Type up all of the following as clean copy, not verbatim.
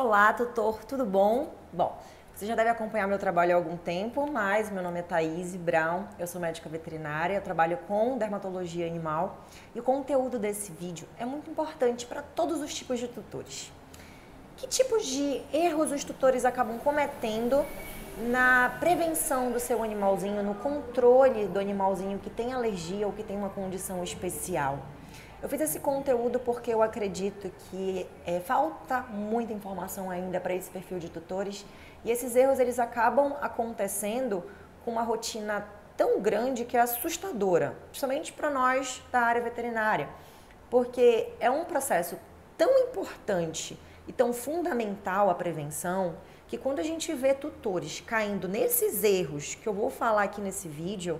Olá, tutor, tudo bom? Bom, você já deve acompanhar meu trabalho há algum tempo, mas meu nome é Thaís Brown, eu sou médica veterinária, eu trabalho com dermatologia animal e o conteúdo desse vídeo é muito importante para todos os tipos de tutores. Que tipos de erros os tutores acabam cometendo na prevenção do seu animalzinho, no controle do animalzinho que tem alergia ou que tem uma condição especial? Eu fiz esse conteúdo porque eu acredito que falta muita informação ainda para esse perfil de tutores e esses erros eles acabam acontecendo com uma rotina tão grande que é assustadora, principalmente para nós da área veterinária, porque é um processo tão importante e tão fundamental a prevenção que quando a gente vê tutores caindo nesses erros que eu vou falar aqui nesse vídeo,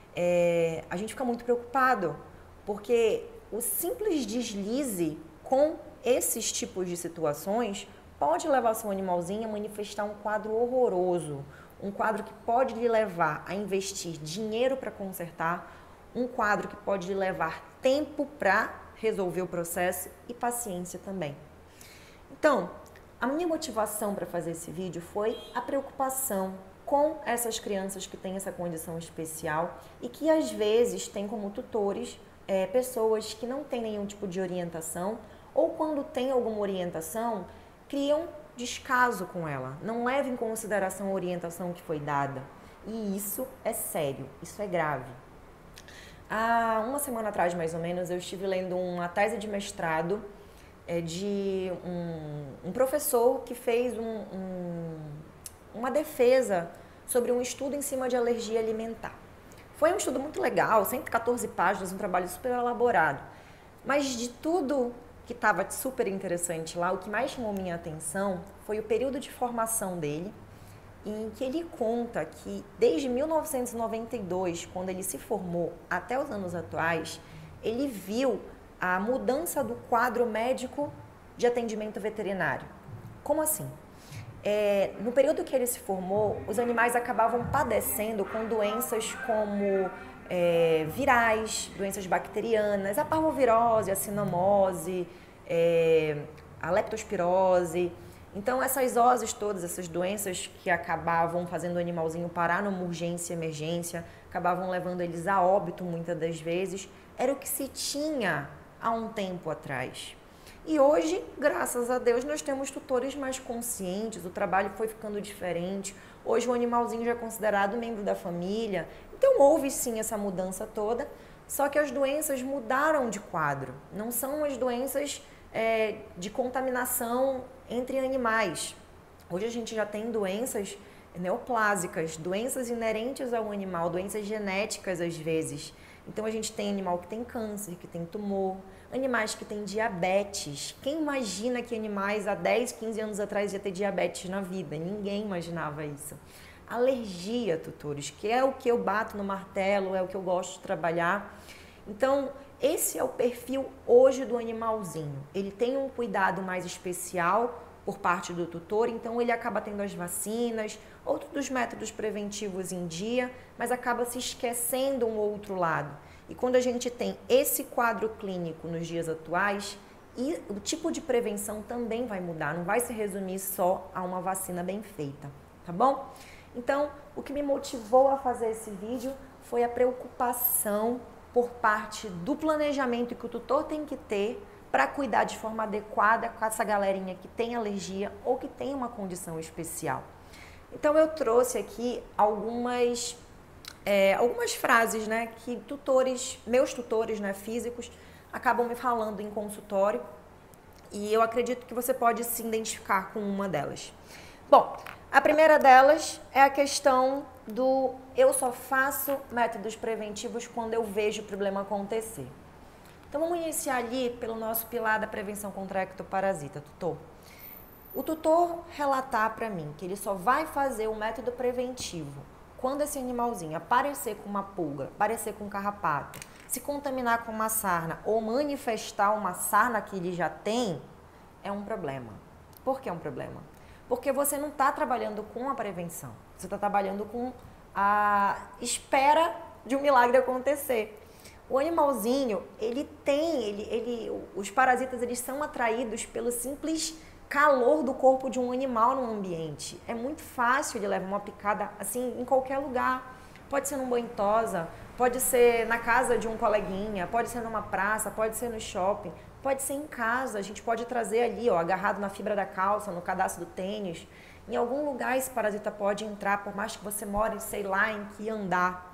a gente fica muito preocupado, porque o simples deslize com esses tipos de situações pode levar seu animalzinho a manifestar um quadro horroroso, um quadro que pode lhe levar a investir dinheiro para consertar, um quadro que pode lhe levar tempo para resolver o processo e paciência também. Então, a minha motivação para fazer esse vídeo foi a preocupação com essas crianças que têm essa condição especial e que às vezes têm como tutores pessoas que não têm nenhum tipo de orientação ou quando tem alguma orientação, criam descaso com ela, não levam em consideração a orientação que foi dada. E isso é sério, isso é grave. Há uma semana atrás, mais ou menos, eu estive lendo uma tese de mestrado de um professor que fez uma defesa sobre um estudo em cima de alergia alimentar. Foi um estudo muito legal, 114 páginas, um trabalho super elaborado. Mas de tudo que estava super interessante lá, o que mais chamou minha atenção foi o período de formação dele, em que ele conta que desde 1992, quando ele se formou, até os anos atuais, ele viu a mudança do quadro médico de atendimento veterinário. Como assim? No período que ele se formou, os animais acabavam padecendo com doenças como virais, doenças bacterianas, a parvovirose, a cinomose, a leptospirose. Então, essas zooses todas, essas doenças que acabavam fazendo o animalzinho parar numa urgência e emergência, acabavam levando eles a óbito muitas das vezes, era o que se tinha há um tempo atrás. E hoje, graças a Deus, nós temos tutores mais conscientes, o trabalho foi ficando diferente. Hoje o animalzinho já é considerado membro da família. Então houve sim essa mudança toda, só que as doenças mudaram de quadro. Não são as doenças de contaminação entre animais. Hoje a gente já tem doenças neoplásicas, doenças inerentes ao animal, doenças genéticas às vezes. Então a gente tem animal que tem câncer, que tem tumor, animais que têm diabetes. Quem imagina que animais há 10, 15 anos atrás ia ter diabetes na vida? Ninguém imaginava isso. Alergia, tutores, que é o que eu bato no martelo, é o que eu gosto de trabalhar. Então, esse é o perfil hoje do animalzinho. Ele tem um cuidado mais especial por parte do tutor, então ele acaba tendo as vacinas, outros dos métodos preventivos em dia, mas acaba se esquecendo um outro lado. E quando a gente tem esse quadro clínico nos dias atuais, e o tipo de prevenção também vai mudar, não vai se resumir só a uma vacina bem feita, tá bom? Então, o que me motivou a fazer esse vídeo foi a preocupação por parte do planejamento que o tutor tem que ter para cuidar de forma adequada com essa galerinha que tem alergia ou que tem uma condição especial. Então eu trouxe aqui algumas frases, né, que meus tutores, né, físicos, acabam me falando em consultório e eu acredito que você pode se identificar com uma delas. Bom, a primeira delas é a questão do eu só faço métodos preventivos quando eu vejo o problema acontecer. Então vamos iniciar ali pelo nosso pilar da prevenção contra a ectoparasita, tutor. O tutor relatar para mim que ele só vai fazer o método preventivo quando esse animalzinho aparecer com uma pulga, aparecer com um carrapato, se contaminar com uma sarna ou manifestar uma sarna que ele já tem, é um problema. Por que é um problema? Porque você não está trabalhando com a prevenção, você está trabalhando com a espera de um milagre acontecer. O animalzinho, os parasitas, eles são atraídos pelo simples calor do corpo de um animal no ambiente. É muito fácil ele levar uma picada assim em qualquer lugar. Pode ser num banho-tosa, pode ser na casa de um coleguinha, pode ser numa praça, pode ser no shopping, pode ser em casa. A gente pode trazer ali, ó, agarrado na fibra da calça, no cadastro do tênis. Em algum lugar esse parasita pode entrar, por mais que você more, sei lá, em que andar.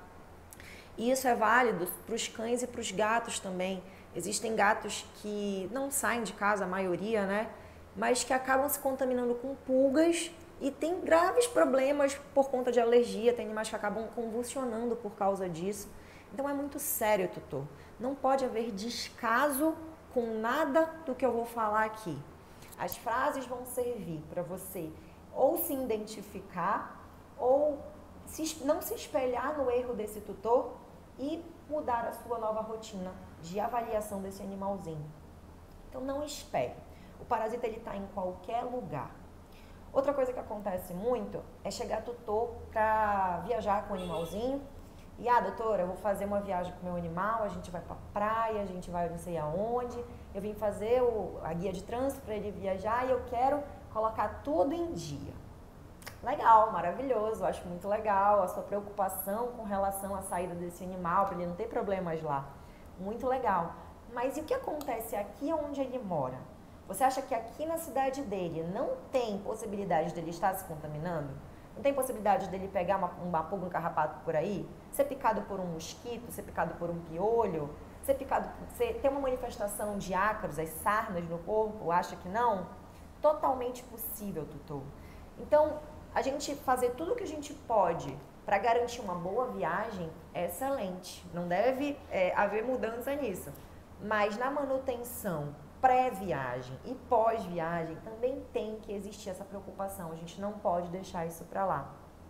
E isso é válido para os cães e para os gatos também. Existem gatos que não saem de casa, a maioria, né? Mas que acabam se contaminando com pulgas e tem graves problemas por conta de alergia. Tem animais que acabam convulsionando por causa disso. Então é muito sério, tutor. Não pode haver descaso com nada do que eu vou falar aqui. As frases vão servir para você ou se identificar ou não se espelhar no erro desse tutor e mudar a sua nova rotina de avaliação desse animalzinho. Então não espere. O parasita ele está em qualquer lugar. Outra coisa que acontece muito é chegar tutor para viajar com o animalzinho e, doutora, eu vou fazer uma viagem com o meu animal, a gente vai para praia, a gente vai não sei aonde, eu vim fazer a guia de trânsito para ele viajar e eu quero colocar tudo em dia. Legal, maravilhoso, acho muito legal a sua preocupação com relação à saída desse animal, para ele não ter problemas lá. Muito legal. Mas e o que acontece aqui onde ele mora? Você acha que aqui na cidade dele não tem possibilidade dele estar se contaminando? Não tem possibilidade dele pegar uma pulga, um carrapato por aí? Ser picado por um mosquito, ser picado por um piolho? Ser ter uma manifestação de ácaros, as sarnas no corpo? Acha que não? Totalmente possível, tutor. Então, a gente fazer tudo o que a gente pode para garantir uma boa viagem é excelente. Não deve haver mudança nisso. Mas na manutenção pré-viagem e pós-viagem também tem que existir essa preocupação. A gente não pode deixar isso para lá.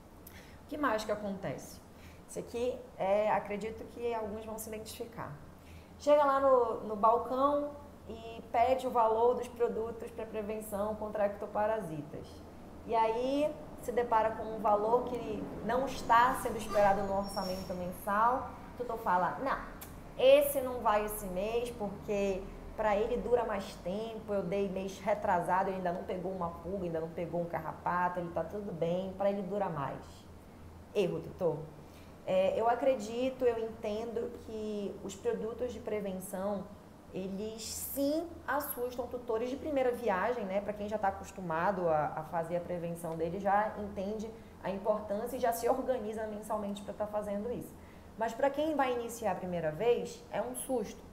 O que mais que acontece? Isso aqui, acredito que alguns vão se identificar. Chega lá no balcão e pede o valor dos produtos para prevenção contra ectoparasitas. E aí se depara com um valor que não está sendo esperado no orçamento mensal. O tutor fala, não, esse não vai esse mês porque para ele dura mais tempo, eu dei mês retrasado, ele ainda não pegou uma pulga, ainda não pegou um carrapato, ele está tudo bem, para ele dura mais. Erro, tutor. Eu acredito, eu entendo que os produtos de prevenção, eles sim assustam tutores de primeira viagem, né? Para quem já está acostumado a fazer a prevenção dele, já entende a importância e já se organiza mensalmente para estar fazendo isso. Mas para quem vai iniciar a primeira vez, é um susto.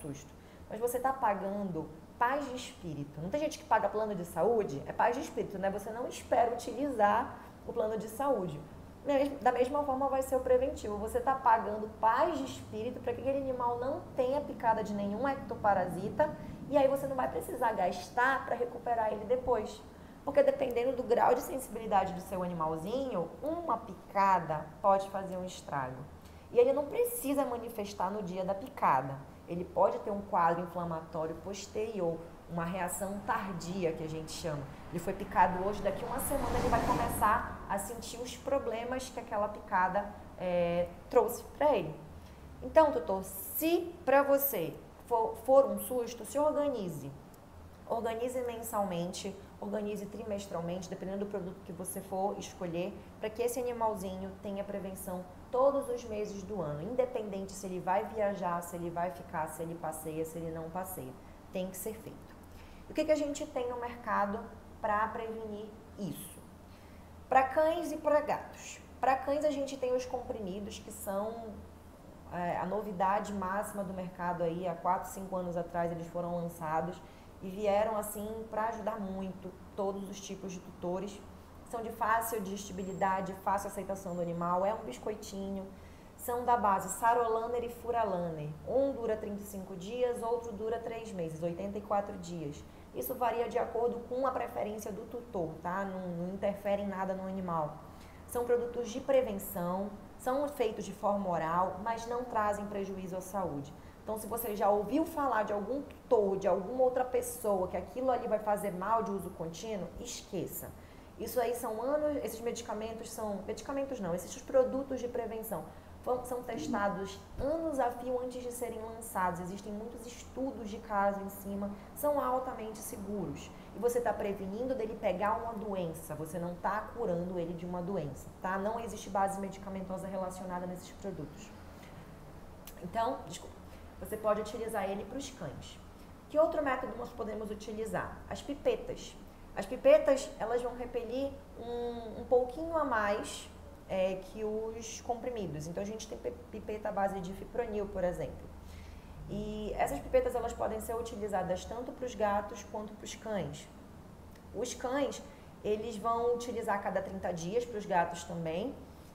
Mas você está pagando paz de espírito. Não tem gente que paga plano de saúde? É paz de espírito, né? Você não espera utilizar o plano de saúde. Da mesma forma vai ser o preventivo. Você está pagando paz de espírito para que aquele animal não tenha picada de nenhum ectoparasita e aí você não vai precisar gastar para recuperar ele depois. Porque dependendo do grau de sensibilidade do seu animalzinho, uma picada pode fazer um estrago. E ele não precisa manifestar no dia da picada. Ele pode ter um quadro inflamatório posterior, uma reação tardia que a gente chama. Ele foi picado hoje, daqui uma semana ele vai começar a sentir os problemas que aquela picada trouxe para ele. Então, tutor, se para você for um susto, se organize. Organize mensalmente, organize trimestralmente, dependendo do produto que você for escolher, para que esse animalzinho tenha prevenção todos os meses do ano, independente se ele vai viajar, se ele vai ficar, se ele passeia, se ele não passeia. Tem que ser feito. O que a gente tem no mercado para prevenir isso? Para cães e para gatos. Para cães a gente tem os comprimidos, que são a novidade máxima do mercado aí, há 4, 5 anos atrás eles foram lançados e vieram assim para ajudar muito todos os tipos de tutores. São de fácil digestibilidade, fácil aceitação do animal, é um biscoitinho. São da base Sarolaner e Furalaner. Um dura 35 dias, outro dura 3 meses, 84 dias. Isso varia de acordo com a preferência do tutor, tá? Não interfere em nada no animal. São produtos de prevenção, são feitos de forma oral, mas não trazem prejuízo à saúde. Então, se você já ouviu falar de algum tutor, de alguma outra pessoa, que aquilo ali vai fazer mal de uso contínuo, esqueça. Isso aí são anos, esses medicamentos são... Medicamentos não, esses produtos de prevenção são testados anos a fio antes de serem lançados. Existem muitos estudos de caso em cima, são altamente seguros. E você está prevenindo dele pegar uma doença, você não está curando ele de uma doença, tá? Não existe base medicamentosa relacionada nesses produtos. Então, desculpa, você pode utilizar ele para os cães. Que outro método nós podemos utilizar? As pipetas. As pipetas, elas vão repelir um pouquinho a mais que os comprimidos. Então, a gente tem pipeta à base de fipronil, por exemplo. E essas pipetas, elas podem ser utilizadas tanto para os gatos quanto para os cães. Os cães, eles vão utilizar a cada 30 dias, para os gatos também.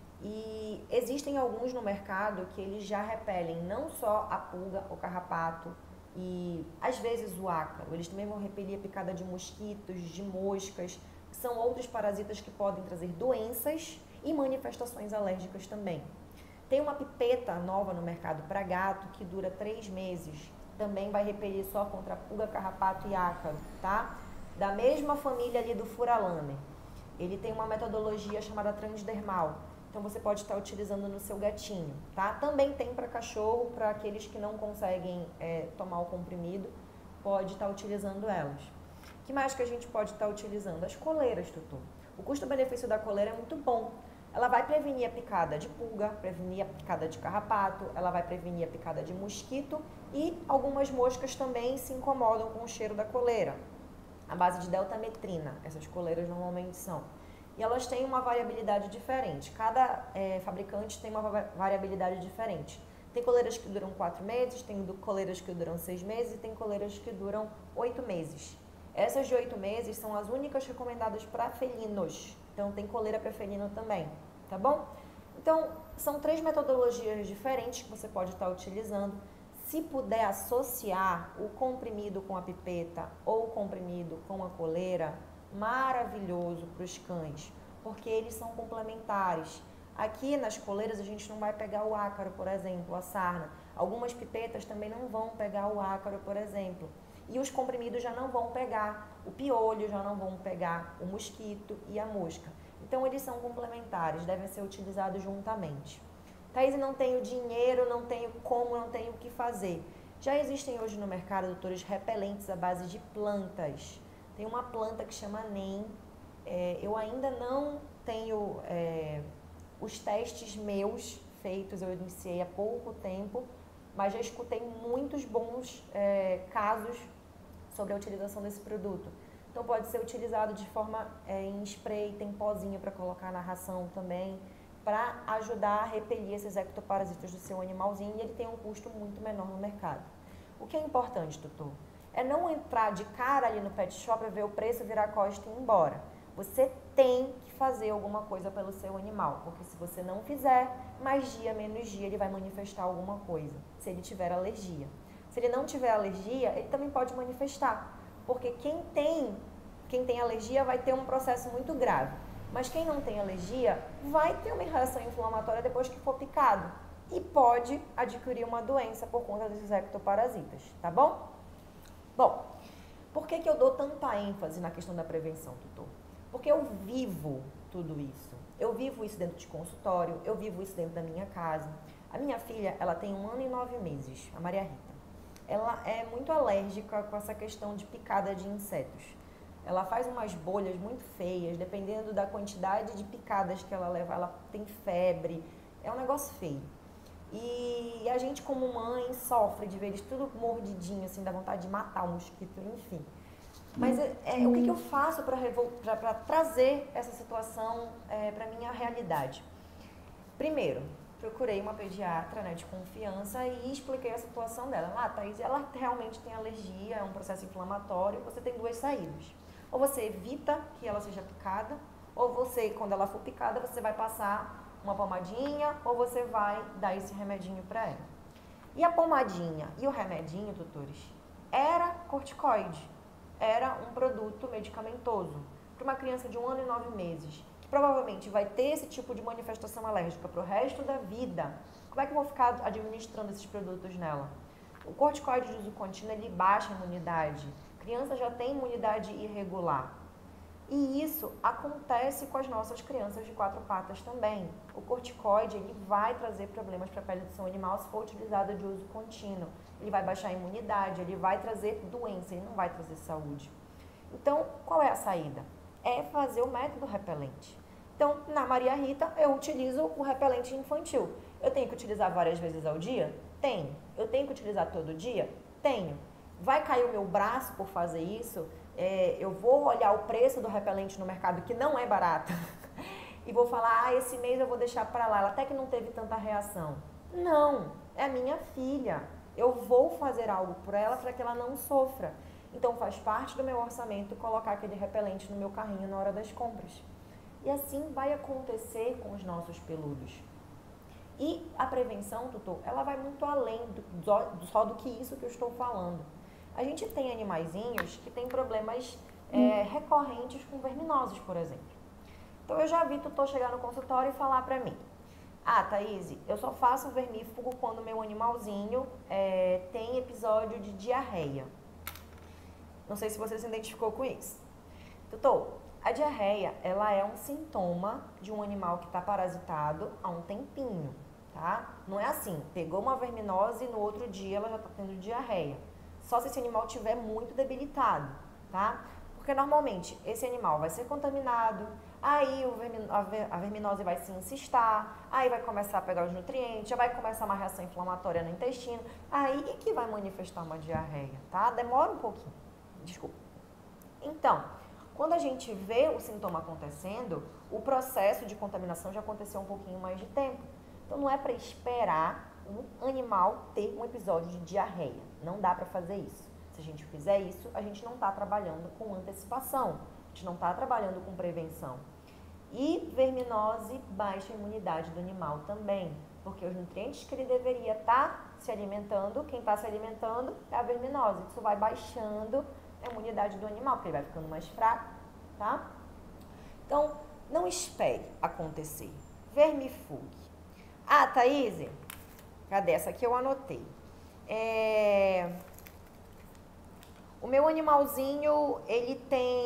E existem alguns no mercado que eles já repelem não só a pulga, o carrapato e às vezes o ácaro. Eles também vão repelir a picada de mosquitos, de moscas, que são outros parasitas que podem trazer doenças e manifestações alérgicas também. Tem uma pipeta nova no mercado para gato que dura 3 meses. Também vai repelir só contra pulga, carrapato e ácaro, tá? Da mesma família ali do furalame. Ele tem uma metodologia chamada transdermal. Então, você pode estar utilizando no seu gatinho, tá? Também tem para cachorro, para aqueles que não conseguem tomar o comprimido, pode estar utilizando elas. O que mais que a gente pode estar utilizando? As coleiras, tutor. O custo-benefício da coleira é muito bom. Ela vai prevenir a picada de pulga, prevenir a picada de carrapato, ela vai prevenir a picada de mosquito e algumas moscas também se incomodam com o cheiro da coleira. A base de deltametrina, essas coleiras normalmente são. E elas têm uma variabilidade diferente. Cada fabricante tem uma variabilidade diferente. Tem coleiras que duram 4 meses, tem coleiras que duram 6 meses e tem coleiras que duram 8 meses. Essas de 8 meses são as únicas recomendadas para felinos. Então, tem coleira para felino também, tá bom? Então, são 3 metodologias diferentes que você pode estar utilizando. Se puder associar o comprimido com a pipeta ou o comprimido com a coleira, maravilhoso para os cães, porque eles são complementares. Aqui nas coleiras a gente não vai pegar o ácaro, por exemplo, a sarna. Algumas pipetas também não vão pegar o ácaro, por exemplo. E os comprimidos já não vão pegar o piolho, já não vão pegar o mosquito e a mosca. Então eles são complementares, devem ser utilizados juntamente. Thaís, não tenho dinheiro, não tenho como, não tenho o que fazer. Já existem hoje no mercado, doutores, repelentes à base de plantas. Tem uma planta que chama NEM. Eu ainda não tenho os testes meus feitos, eu iniciei há pouco tempo, mas já escutei muitos bons casos sobre a utilização desse produto. Então pode ser utilizado de forma em spray, tem pozinho para colocar na ração também, para ajudar a repelir esses ectoparasitas do seu animalzinho, e ele tem um custo muito menor no mercado. O que é importante, tutor? É não entrar de cara ali no pet shop, ver o preço, virar a costa e ir embora. Você tem que fazer alguma coisa pelo seu animal, porque se você não fizer, mais dia, menos dia, ele vai manifestar alguma coisa, se ele tiver alergia. Se ele não tiver alergia, ele também pode manifestar, porque quem tem alergia vai ter um processo muito grave, mas quem não tem alergia vai ter uma reação inflamatória depois que for picado e pode adquirir uma doença por conta desses ectoparasitas, tá bom? Bom, por que eu dou tanta ênfase na questão da prevenção, tutor? Porque eu vivo tudo isso. Eu vivo isso dentro de consultório, eu vivo isso dentro da minha casa. A minha filha, ela tem 1 ano e 9 meses, a Maria Rita. Ela é muito alérgica com essa questão de picada de insetos. Ela faz umas bolhas muito feias, dependendo da quantidade de picadas que ela leva, ela tem febre, é um negócio feio. E a gente, como mãe, sofre de ver eles tudo mordidinho, assim, dá vontade de matar o mosquito, enfim. Mas o que eu faço para trazer essa situação para a minha realidade? Primeiro, procurei uma pediatra, né, de confiança e expliquei a situação dela. Thaís, ela realmente tem alergia, é um processo inflamatório, você tem 2 saídas. Ou você evita que ela seja picada, ou você, quando ela for picada, você vai passar uma pomadinha, ou você vai dar esse remedinho para ela. E a pomadinha e o remedinho, tutores, era corticoide. Era um produto medicamentoso para uma criança de 1 ano e 9 meses, que provavelmente vai ter esse tipo de manifestação alérgica para o resto da vida. Como é que eu vou ficar administrando esses produtos nela? O corticoide de uso contínuo, ele baixa a imunidade. A criança já tem imunidade irregular. E isso acontece com as nossas crianças de 4 patas também. O corticoide, ele vai trazer problemas para a pele do seu animal se for utilizado de uso contínuo. Ele vai baixar a imunidade, ele vai trazer doença, ele não vai trazer saúde. Então, qual é a saída? É fazer o método repelente. Então, na Maria Rita, eu utilizo o repelente infantil. Eu tenho que utilizar várias vezes ao dia? Tenho. Eu tenho que utilizar todo dia? Tenho. Vai cair o meu braço por fazer isso? Eu vou olhar o preço do repelente no mercado, que não é barato, e vou falar, esse mês eu vou deixar para lá, ela até que não teve tanta reação. Não, é a minha filha. Eu vou fazer algo por ela para que ela não sofra. Então faz parte do meu orçamento colocar aquele repelente no meu carrinho na hora das compras. E assim vai acontecer com os nossos peludos. E a prevenção, tutor, ela vai muito além só do que isso que eu estou falando. A gente tem animaizinhos que têm problemas recorrentes com verminoses, por exemplo. Então eu já vi tutor chegar no consultório e falar pra mim, Thaís, eu só faço vermífugo quando meu animalzinho tem episódio de diarreia. Não sei se você se identificou com isso. Tutor, a diarreia, ela é um sintoma de um animal que está parasitado há um tempinho, tá? Não é assim, pegou uma verminose e no outro dia ela já está tendo diarreia. Só se esse animal estiver muito debilitado, tá? Porque normalmente esse animal vai ser contaminado, aí a verminose vai se encistar, aí vai começar a pegar os nutrientes, já vai começar uma reação inflamatória no intestino, aí que vai manifestar uma diarreia, tá? Demora um pouquinho, desculpa. Então, quando a gente vê o sintoma acontecendo, o processo de contaminação já aconteceu um pouquinho mais de tempo. Então, não é para esperar um animal ter um episódio de diarreia. Não dá para fazer isso. Se a gente fizer isso, a gente não está trabalhando com antecipação. A gente não está trabalhando com prevenção. E verminose baixa a imunidade do animal também. Porque os nutrientes que ele deveria estar se alimentando, quem está se alimentando é a verminose. Isso vai baixando a imunidade do animal, porque ele vai ficando mais fraco, tá? Então, não espere acontecer. Vermifugue. Thaís, cadê? Essa aqui eu anotei. O meu animalzinho, ele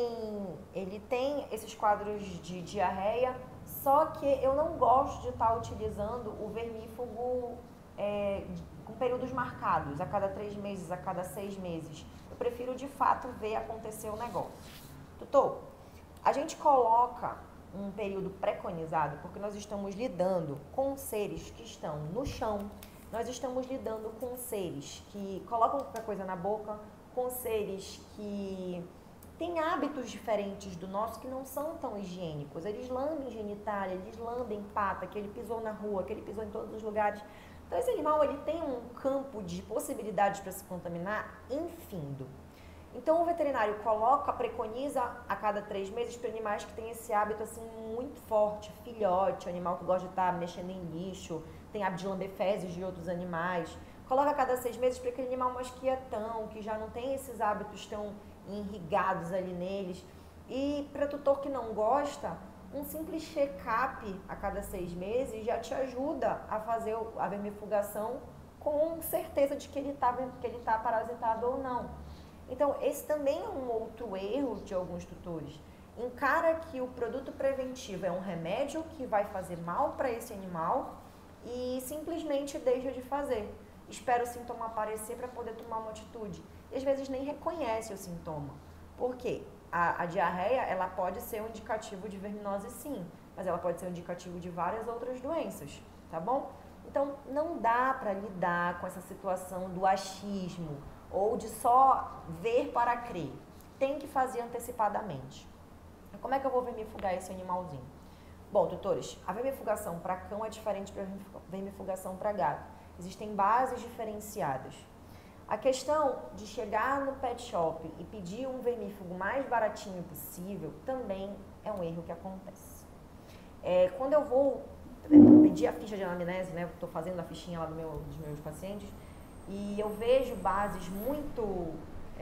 tem esses quadros de diarreia, só que eu não gosto de estar utilizando o vermífugo com períodos marcados, a cada 3 meses, a cada 6 meses. Eu prefiro, de fato, ver acontecer o negócio. Tutor, a gente coloca um período preconizado porque nós estamos lidando com seres que estão no chão, nós estamos lidando com seres que colocam qualquer coisa na boca, com seres que têm hábitos diferentes do nosso que não são tão higiênicos. Eles lambem genitália, eles lambem pata, que ele pisou na rua, que ele pisou em todos os lugares. Então esse animal ele tem um campo de possibilidades para se contaminar infindo. Então o veterinário preconiza a cada 3 meses para animais que têm esse hábito assim muito forte, filhote, animal que gosta de estar mexendo em lixo, tem hábito de lamber fezes de outros animais. Coloca a cada 6 meses para aquele animal mais quietão, que já não tem esses hábitos tão irrigados ali neles. E para tutor que não gosta, um simples check-up a cada 6 meses já te ajuda a fazer a vermifugação com certeza de que ele tá parasitado ou não. Então, esse também é um outro erro de alguns tutores. Encara que o produto preventivo é um remédio que vai fazer mal para esse animal e simplesmente deixa de fazer. Espera o sintoma aparecer para poder tomar uma atitude. E às vezes nem reconhece o sintoma. Por quê? A diarreia, ela pode ser um indicativo de verminose sim, mas ela pode ser um indicativo de várias outras doenças, tá bom? Então, não dá para lidar com essa situação do achismo ou de só ver para crer. Tem que fazer antecipadamente. Como é que eu vou vermifugar esse animalzinho? Bom, tutores, a vermifugação para cão é diferente da vermifugação para gato. Existem bases diferenciadas. A questão de chegar no pet shop e pedir um vermífugo mais baratinho possível também é um erro que acontece. Quando eu vou pedir a ficha de anamnese, né, estou fazendo a fichinha lá dos meus pacientes, e eu vejo bases muito...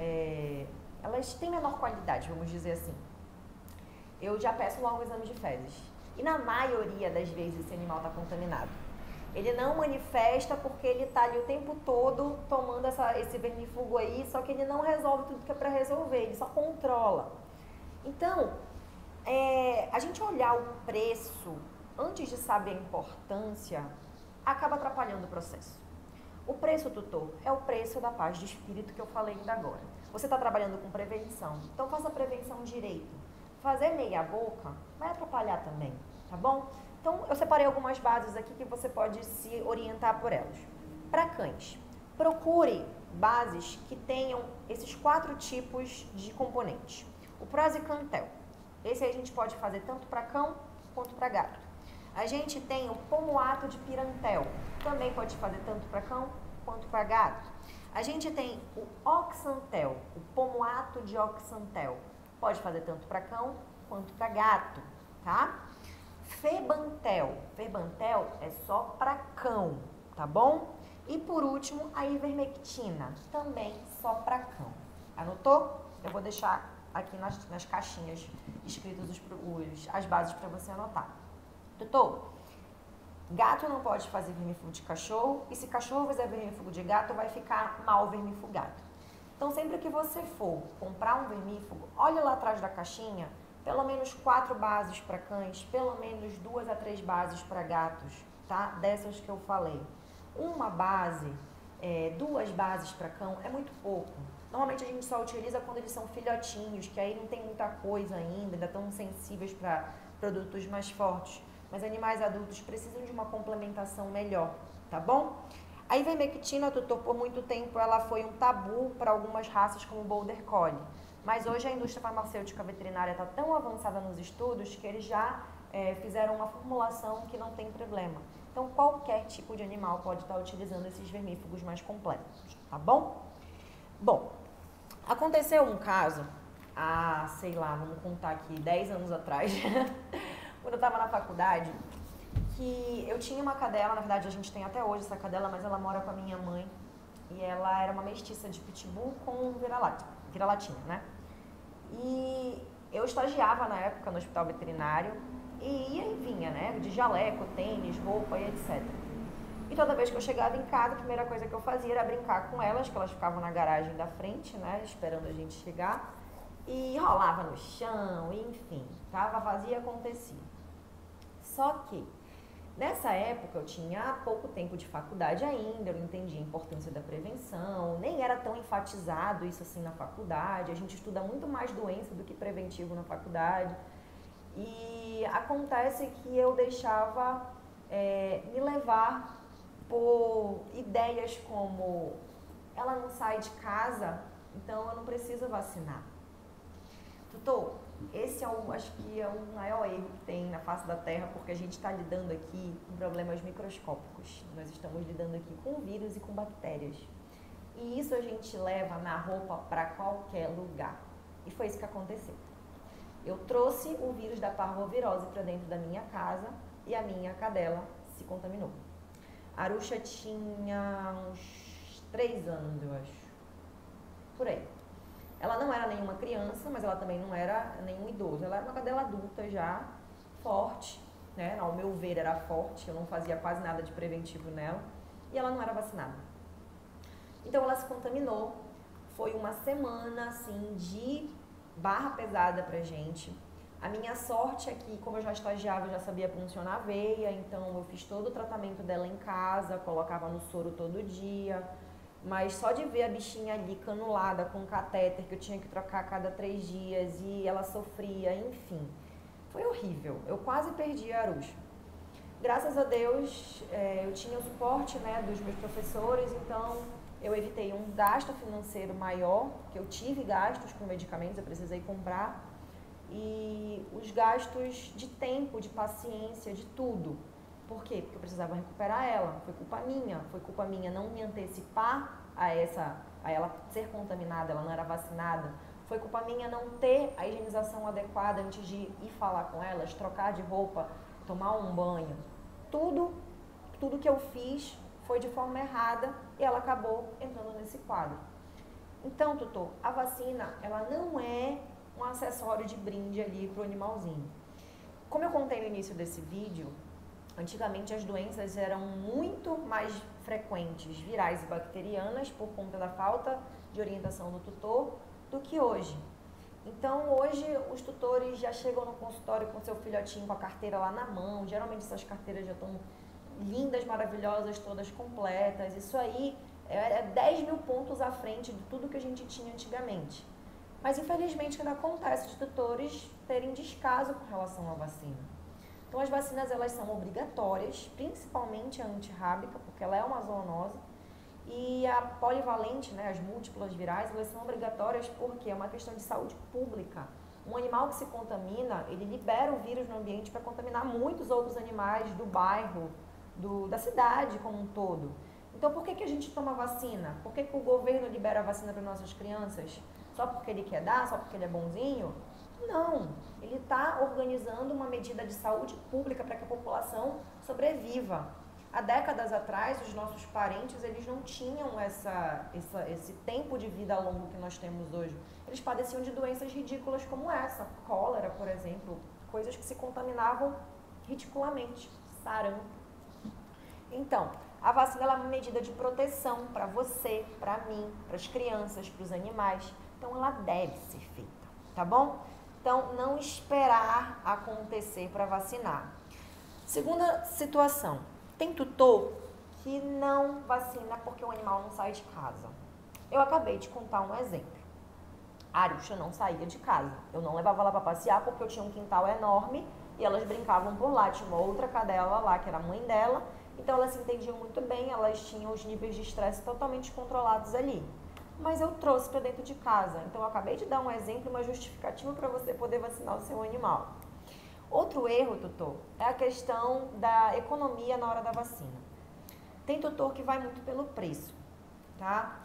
elas têm menor qualidade, vamos dizer assim. Eu já peço logo o exame de fezes. E na maioria das vezes esse animal está contaminado. Ele não manifesta porque ele está ali o tempo todo tomando esse vermífugo aí, só que ele não resolve tudo que é para resolver, ele só controla. Então, a gente olhar o preço antes de saber a importância acaba atrapalhando o processo. O preço, tutor, é o preço da paz de espírito que eu falei ainda agora. Você está trabalhando com prevenção, então faça a prevenção direito. Fazer meia boca vai atrapalhar também, tá bom? Então, eu separei algumas bases aqui que você pode se orientar por elas. Para cães, procure bases que tenham esses 4 tipos de componentes. O Praziquantel. Esse aí a gente pode fazer tanto para cão quanto para gato. A gente tem o Pomoato de Pirantel. Também pode fazer tanto para cão quanto para gato. A gente tem o Oxantel, o Pomoato de Oxantel. Pode fazer tanto para cão quanto para gato, tá? Febantel. Febantel é só para cão, tá bom? E por último, a Ivermectina, também só para cão. Anotou? Eu vou deixar aqui nas caixinhas escritas as bases para você anotar. Doutor, gato não pode fazer vermífugo de cachorro e se cachorro fizer vermífugo de gato vai ficar mal vermifugado. Então sempre que você for comprar um vermífugo, olhe lá atrás da caixinha, pelo menos 4 bases para cães, pelo menos 2 a 3 bases para gatos, tá? Dessas que eu falei. Uma base, 2 bases para cão é muito pouco. Normalmente a gente só utiliza quando eles são filhotinhos, que aí não tem muita coisa ainda estão sensíveis para produtos mais fortes. Mas animais adultos precisam de uma complementação melhor, tá bom? A ivermectina, tutor, por muito tempo ela foi um tabu para algumas raças como o Border Collie. Mas hoje a indústria farmacêutica veterinária está tão avançada nos estudos que eles já fizeram uma formulação que não tem problema. Então qualquer tipo de animal pode estar utilizando esses vermífugos mais completos, tá bom? Bom, aconteceu um caso, sei lá, vamos contar aqui, 10 anos atrás, quando eu estava na faculdade, que eu tinha uma cadela, na verdade a gente tem até hoje essa cadela, mas ela mora com a minha mãe, e ela era uma mestiça de pitbull com vira-latinha, né? E eu estagiava na época no hospital veterinário, e ia e vinha, né? De jaleco, tênis, roupa e etc. E toda vez que eu chegava em casa, a primeira coisa que eu fazia era brincar com elas, que elas ficavam na garagem da frente, né? Esperando a gente chegar. E rolava no chão, enfim, tava vazia e acontecia. Só que, nessa época, eu tinha pouco tempo de faculdade ainda, eu não entendia a importância da prevenção, nem era tão enfatizado isso assim na faculdade, a gente estuda muito mais doença do que preventivo na faculdade. E acontece que eu deixava me levar por ideias como ela não sai de casa, então eu não preciso vacinar. Tutor, esse acho que é o maior erro que tem na face da Terra, porque a gente está lidando aqui com problemas microscópicos. Nós estamos lidando aqui com vírus e com bactérias. E isso a gente leva na roupa para qualquer lugar. E foi isso que aconteceu. Eu trouxe o vírus da parvovirose para dentro da minha casa e a minha cadela se contaminou. A Arusha tinha uns 3 anos, eu acho. Por aí. Ela não era nenhuma criança, mas ela também não era nenhum idoso. Ela era uma cadela adulta já, forte, né? Ao meu ver era forte, eu não fazia quase nada de preventivo nela. E ela não era vacinada. Então ela se contaminou. Foi uma semana, assim, de barra pesada pra gente. A minha sorte é que, como eu já estagiava, eu já sabia funcionar a veia, então eu fiz todo o tratamento dela em casa, colocava no soro todo dia. Mas só de ver a bichinha ali canulada com catéter, que eu tinha que trocar a cada 3 dias e ela sofria, enfim. Foi horrível. Eu quase perdi a Arusha. Graças a Deus, eu tinha o suporte, né, dos meus professores, então eu evitei um gasto financeiro maior, que eu tive gastos com medicamentos, eu precisei comprar, e os gastos de tempo, de paciência, de tudo. Por quê? Porque eu precisava recuperar ela. Foi culpa minha não me antecipar a ela ser contaminada, ela não era vacinada. Foi culpa minha não ter a higienização adequada antes de ir falar com elas, trocar de roupa, tomar um banho. Tudo que eu fiz foi de forma errada e ela acabou entrando nesse quadro. Então, tutor, a vacina, ela não é um acessório de brinde ali para o animalzinho. Como eu contei no início desse vídeo, antigamente as doenças eram muito mais frequentes, virais e bacterianas, por conta da falta de orientação do tutor, do que hoje. Então, hoje, os tutores já chegam no consultório com seu filhotinho com a carteira lá na mão. Geralmente, essas carteiras já estão lindas, maravilhosas, todas completas. Isso aí é 10 mil pontos à frente de tudo que a gente tinha antigamente. Mas, infelizmente, ainda acontece de tutores terem descaso com relação à vacina. Então, as vacinas, elas são obrigatórias, principalmente a antirrábica, porque ela é uma zoonose. E a polivalente, né, as múltiplas virais, elas são obrigatórias porque é uma questão de saúde pública. Um animal que se contamina, ele libera o vírus no ambiente para contaminar muitos outros animais do bairro, da cidade como um todo. Então, por que a gente toma vacina? Por que o governo libera a vacina para nossas crianças? Só porque ele quer dar? Só porque ele é bonzinho? Não. Ele está organizando uma medida de saúde pública para que a população sobreviva. Há décadas atrás, os nossos parentes, eles não tinham esse tempo de vida longo que nós temos hoje. Eles padeciam de doenças ridículas como essa, cólera, por exemplo, coisas que se contaminavam ridiculamente, sarampo. Então, a vacina ela é uma medida de proteção para você, para mim, para as crianças, para os animais. Então, ela deve ser feita, tá bom? Então, não esperar acontecer para vacinar. Segunda situação. Tem tutor que não vacina porque o animal não sai de casa. Eu acabei de contar um exemplo. A Arixa não saía de casa. Eu não levava ela para passear porque eu tinha um quintal enorme e elas brincavam por lá. Tinha uma outra cadela lá, que era a mãe dela. Então elas se entendiam muito bem, elas tinham os níveis de estresse totalmente controlados ali. Mas eu trouxe para dentro de casa. Então eu acabei de dar um exemplo, uma justificativa para você poder vacinar o seu animal. Outro erro, tutor, é a questão da economia na hora da vacina. Tem tutor que vai muito pelo preço, tá?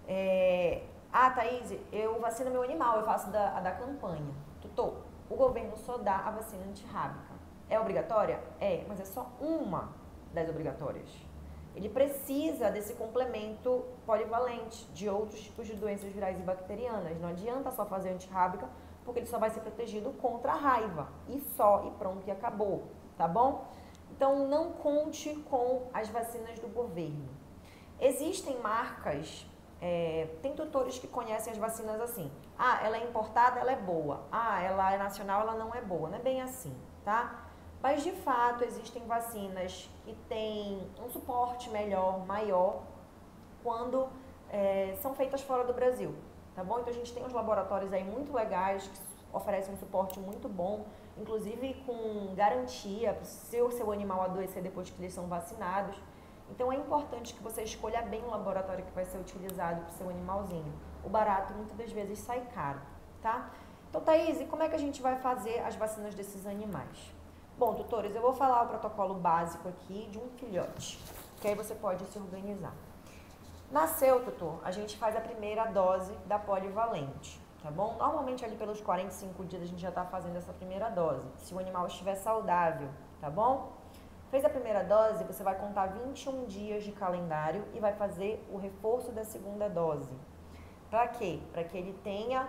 Thaís, eu vacino meu animal, eu faço a da campanha. Tutor, o governo só dá a vacina antirrábica. É obrigatória? É, mas é só uma das obrigatórias. Ele precisa desse complemento polivalente de outros tipos de doenças virais e bacterianas. Não adianta só fazer antirrábica, porque ele só vai ser protegido contra a raiva. E só, e pronto, e acabou, tá bom? Então, não conte com as vacinas do governo. Existem marcas, tem tutores que conhecem as vacinas assim. Ah, ela é importada, ela é boa. Ah, ela é nacional, ela não é boa. Não é bem assim, tá? Mas, de fato, existem vacinas que têm um suporte melhor, maior, quando são feitas fora do Brasil. Tá bom? Então a gente tem uns laboratórios aí muito legais que oferecem um suporte muito bom, inclusive com garantia se o seu animal adoecer depois que eles são vacinados. Então é importante que você escolha bem o laboratório que vai ser utilizado para o seu animalzinho. O barato muitas das vezes sai caro, tá? Então, Thaís, e como é que a gente vai fazer as vacinas desses animais? Bom, tutores, eu vou falar o protocolo básico aqui de um filhote, que aí você pode se organizar. Nasceu, tutor, a gente faz a primeira dose da polivalente, tá bom? Normalmente ali pelos 45 dias a gente já tá fazendo essa primeira dose, se o animal estiver saudável, tá bom? Fez a primeira dose, você vai contar 21 dias de calendário e vai fazer o reforço da segunda dose. Para quê? Para que ele tenha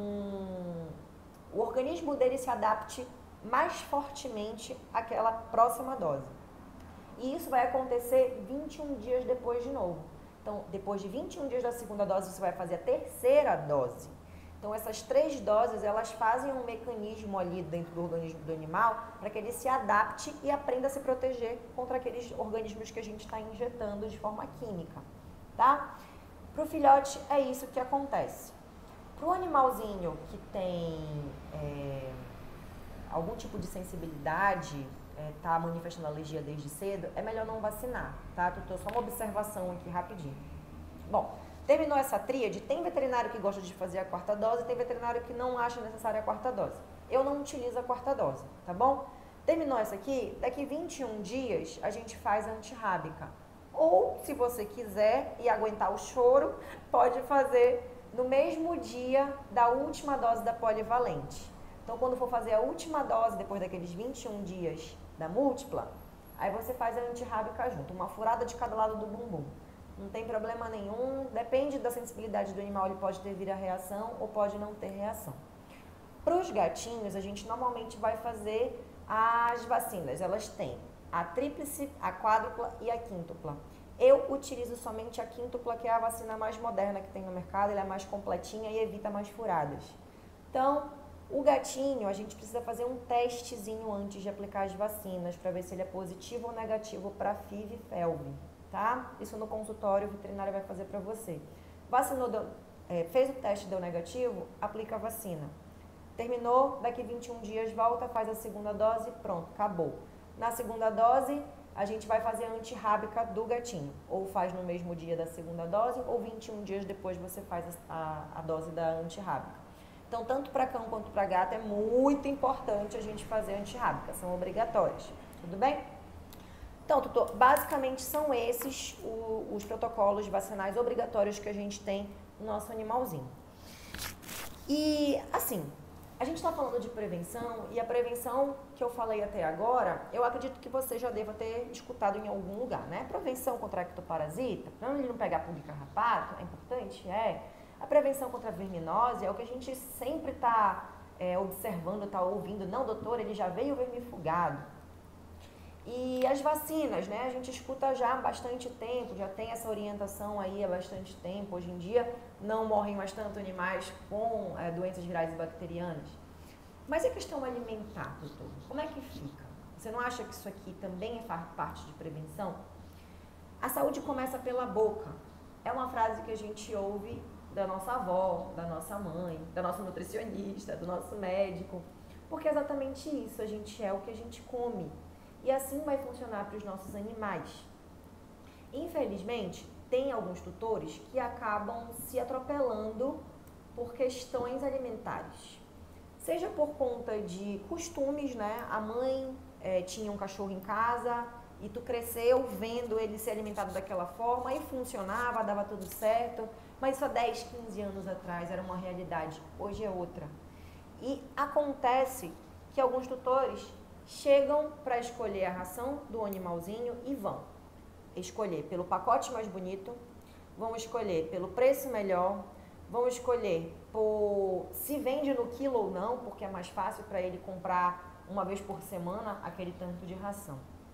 o organismo dele se adapte mais fortemente àquela próxima dose. E isso vai acontecer 21 dias depois de novo. Então, depois de 21 dias da segunda dose, você vai fazer a terceira dose. Então, essas 3 doses, elas fazem um mecanismo ali dentro do organismo do animal para que ele se adapte e aprenda a se proteger contra aqueles organismos que a gente está injetando de forma química, tá? Para o filhote, é isso que acontece. Para o animalzinho que tem algum tipo de sensibilidade, tá manifestando alergia desde cedo, é melhor não vacinar, tá? Tutor, só uma observação aqui rapidinho. Bom, terminou essa tríade, tem veterinário que gosta de fazer a 4ª dose, tem veterinário que não acha necessária a 4ª dose. Eu não utilizo a 4ª dose, tá bom? Terminou essa aqui, daqui 21 dias a gente faz a antirrábica. Ou, se você quiser e aguentar o choro, pode fazer no mesmo dia da última dose da polivalente. Então, quando for fazer a última dose, depois daqueles 21 dias da múltipla, aí você faz a antirrábica junto, uma furada de cada lado do bumbum. Não tem problema nenhum, depende da sensibilidade do animal, ele pode ter vir a reação ou pode não ter reação. Para os gatinhos, a gente normalmente vai fazer as vacinas, elas têm a tríplice, a quádrupla e a quíntupla. Eu utilizo somente a quíntupla, que é a vacina mais moderna que tem no mercado, ela é mais completinha e evita mais furadas. Então, o gatinho, a gente precisa fazer um testezinho antes de aplicar as vacinas para ver se ele é positivo ou negativo para FIV e FeLV, tá? Isso no consultório, o veterinário vai fazer para você. Vacinou, fez o teste, deu negativo, aplica a vacina. Terminou, daqui 21 dias volta, faz a segunda dose, pronto, acabou. Na segunda dose, a gente vai fazer a antirrábica do gatinho. Ou faz no mesmo dia da segunda dose, ou 21 dias depois você faz a dose da antirrábica. Então, tanto para cão quanto para gato, é muito importante a gente fazer antirrábica, são obrigatórias. Tudo bem? Então, tutor, basicamente são esses os protocolos vacinais obrigatórios que a gente tem no nosso animalzinho. E, assim, a gente está falando de prevenção, e a prevenção que eu falei até agora, eu acredito que você já deva ter escutado em algum lugar, né? Prevenção contra ectoparasita, para ele não pegar pulga e carrapato, é importante? É. A prevenção contra a verminose é o que a gente sempre está observando, está ouvindo. Não, doutor, ele já veio vermifugado. E as vacinas, né? A gente escuta já há bastante tempo, já tem essa orientação aí há bastante tempo. Hoje em dia não morrem mais tanto animais com doenças virais e bacterianas. Mas a questão alimentar, doutor, como é que fica? Você não acha que isso aqui também faz parte de prevenção? A saúde começa pela boca. É uma frase que a gente ouve da nossa avó, da nossa mãe, da nossa nutricionista, do nosso médico, porque é exatamente isso, a gente é o que a gente come. E assim vai funcionar para os nossos animais. Infelizmente, tem alguns tutores que acabam se atropelando por questões alimentares. Seja por conta de costumes, né? A mãe tinha um cachorro em casa e tu cresceu vendo ele ser alimentado daquela forma e funcionava, dava tudo certo, mas isso há 10, 15 anos atrás era uma realidade, hoje é outra. E acontece que alguns tutores chegam para escolher a ração do animalzinho e vão escolher pelo pacote mais bonito, vão escolher pelo preço melhor, vão escolher por se vende no quilo ou não, porque é mais fácil para ele comprar uma vez por semana aquele tanto de ração.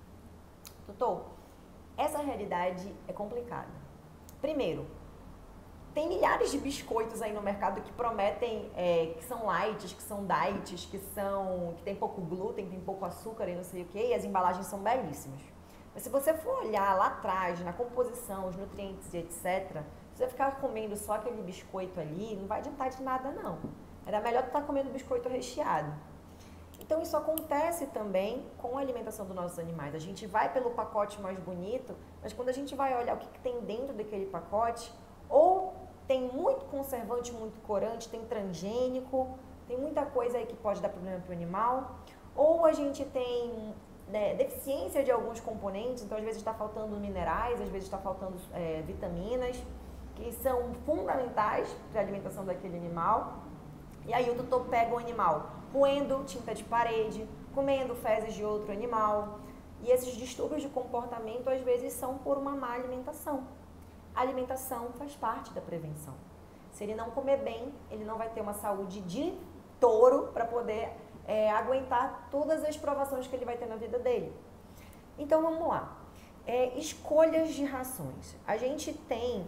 Tutor, essa realidade é complicada. Primeiro, tem milhares de biscoitos aí no mercado que prometem que são lights, que são diets, que tem pouco glúten, tem pouco açúcar e não sei o que, e as embalagens são belíssimas. Mas se você for olhar lá atrás, na composição, os nutrientes e etc., se você ficar comendo só aquele biscoito ali, não vai adiantar de nada não. Era melhor tu estar comendo biscoito recheado. Então isso acontece também com a alimentação dos nossos animais. A gente vai pelo pacote mais bonito, mas quando a gente vai olhar o que tem dentro daquele pacote, ou tem muito conservante, muito corante, tem transgênico, tem muita coisa aí que pode dar problema para o animal, ou a gente tem deficiência de alguns componentes, então às vezes está faltando minerais, às vezes está faltando vitaminas, que são fundamentais para a alimentação daquele animal. E aí o tutor pega o animal roendo tinta de parede, comendo fezes de outro animal. E esses distúrbios de comportamento às vezes são por uma má alimentação. A alimentação faz parte da prevenção. Se ele não comer bem, ele não vai ter uma saúde de touro para poder aguentar todas as provações que ele vai ter na vida dele. Então vamos lá. Escolhas de rações. A gente tem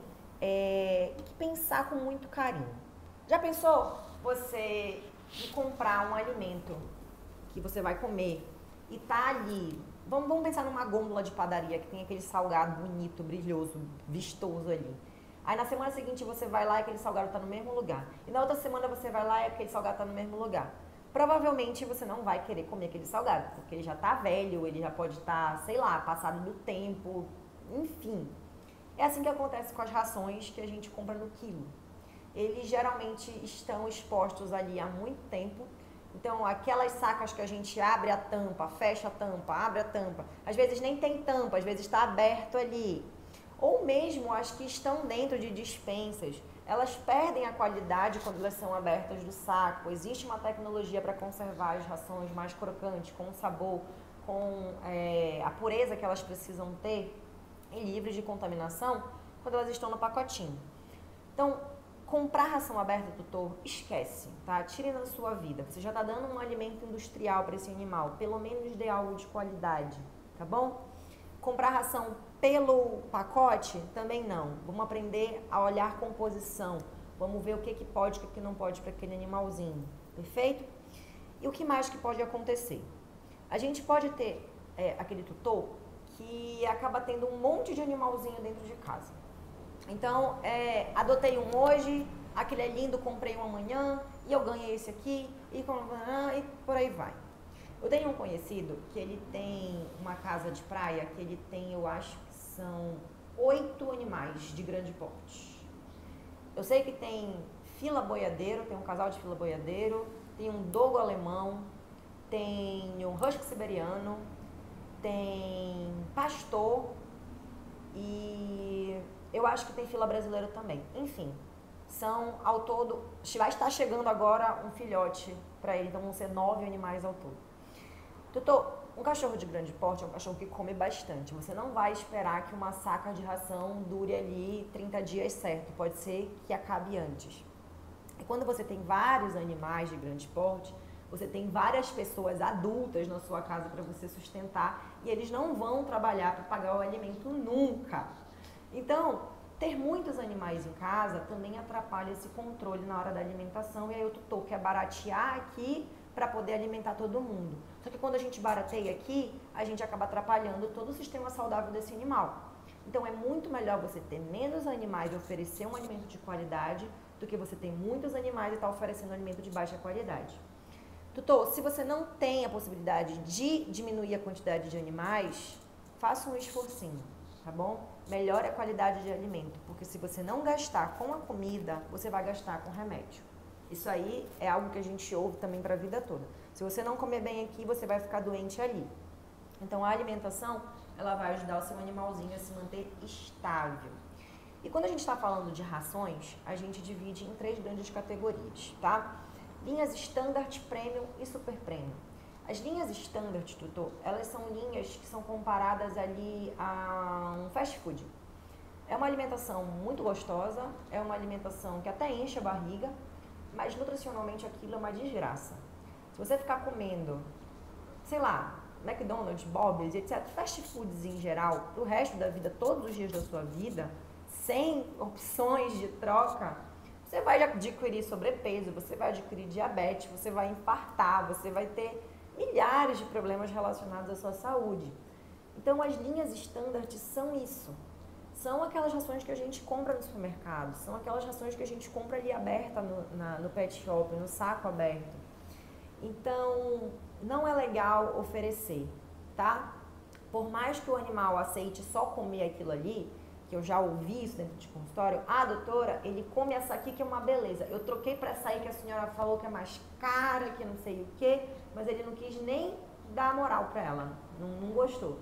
que pensar com muito carinho. Já pensou você comprar um alimento que você vai comer e tá ali? Vamos pensar numa gôndola de padaria que tem aquele salgado bonito, brilhoso, vistoso ali. Aí na semana seguinte você vai lá e aquele salgado tá no mesmo lugar. E na outra semana você vai lá e aquele salgado tá no mesmo lugar. Provavelmente você não vai querer comer aquele salgado, porque ele já tá velho, ele já pode estar, sei lá, passado do tempo, enfim. É assim que acontece com as rações que a gente compra no quilo. Eles geralmente estão expostos ali há muito tempo. Então, aquelas sacas que a gente abre a tampa, fecha a tampa, abre a tampa, às vezes nem tem tampa, às vezes está aberto ali. Ou mesmo as que estão dentro de dispensas, elas perdem a qualidade quando elas são abertas do saco. Existe uma tecnologia para conservar as rações mais crocantes, com sabor, com a pureza que elas precisam ter e livres de contaminação quando elas estão no pacotinho. Então, comprar ração aberta, tutor, esquece, tá? Tire na sua vida. Você já está dando um alimento industrial para esse animal. Pelo menos dê algo de qualidade, tá bom? Comprar ração pelo pacote, também não. Vamos aprender a olhar composição. Vamos ver o que pode e o que não pode para aquele animalzinho, perfeito? E o que mais que pode acontecer? A gente pode ter aquele tutor que acaba tendo um monte de animalzinho dentro de casa. Então, adotei um hoje, aquele é lindo, comprei um amanhã, e eu ganhei esse aqui, e por aí vai. Eu tenho um conhecido que ele tem uma casa de praia, que ele tem, eu acho que são 8 animais de grande porte. Eu sei que tem fila boiadeiro, tem um casal de fila boiadeiro, tem um dogo alemão, tem um husky siberiano, tem pastor e eu acho que tem fila brasileira também. Enfim, são ao todo, vai estar chegando agora um filhote para ele, então vão ser 9 animais ao todo. Tutor, um cachorro de grande porte é um cachorro que come bastante. Você não vai esperar que uma saca de ração dure ali 30 dias certo. Pode ser que acabe antes. E quando você tem vários animais de grande porte, você tem várias pessoas adultas na sua casa para você sustentar e eles não vão trabalhar para pagar o alimento nunca. Então, ter muitos animais em casa também atrapalha esse controle na hora da alimentação e aí o tutor quer baratear aqui para poder alimentar todo mundo. Só que quando a gente barateia aqui, a gente acaba atrapalhando todo o sistema saudável desse animal. Então é muito melhor você ter menos animais e oferecer um alimento de qualidade do que você ter muitos animais e estar oferecendo alimento de baixa qualidade. Tutor, se você não tem a possibilidade de diminuir a quantidade de animais, faça um esforcinho, tá bom? Melhore a qualidade de alimento, porque se você não gastar com a comida, você vai gastar com remédio. Isso aí é algo que a gente ouve também para a vida toda. Se você não comer bem aqui, você vai ficar doente ali. Então, a alimentação, ela vai ajudar o seu animalzinho a se manter estável. E quando a gente está falando de rações, a gente divide em 3 grandes categorias, tá? Linhas Standard, Premium e Super Premium. As linhas Standard, tutor, elas são linhas que são comparadas ali a um fast food. É uma alimentação muito gostosa, é uma alimentação que até enche a barriga, mas nutricionalmente aquilo é uma desgraça. Se você ficar comendo, sei lá, McDonald's, Bob's, etc., fast foods em geral, pro resto da vida, todos os dias da sua vida, sem opções de troca, você vai adquirir sobrepeso, você vai adquirir diabetes, você vai infartar, você vai ter milhares de problemas relacionados à sua saúde. Então, as linhas standard são isso. São aquelas rações que a gente compra no supermercado, são aquelas rações que a gente compra ali aberta no pet shop, no saco aberto. Então, não é legal oferecer, tá? Por mais que o animal aceite só comer aquilo ali, que eu já ouvi isso dentro de consultório, doutora, ele come essa aqui que é uma beleza. Eu troquei para essa aí que a senhora falou que é mais cara, que não sei o quê, mas ele não quis nem dar moral para ela, não gostou.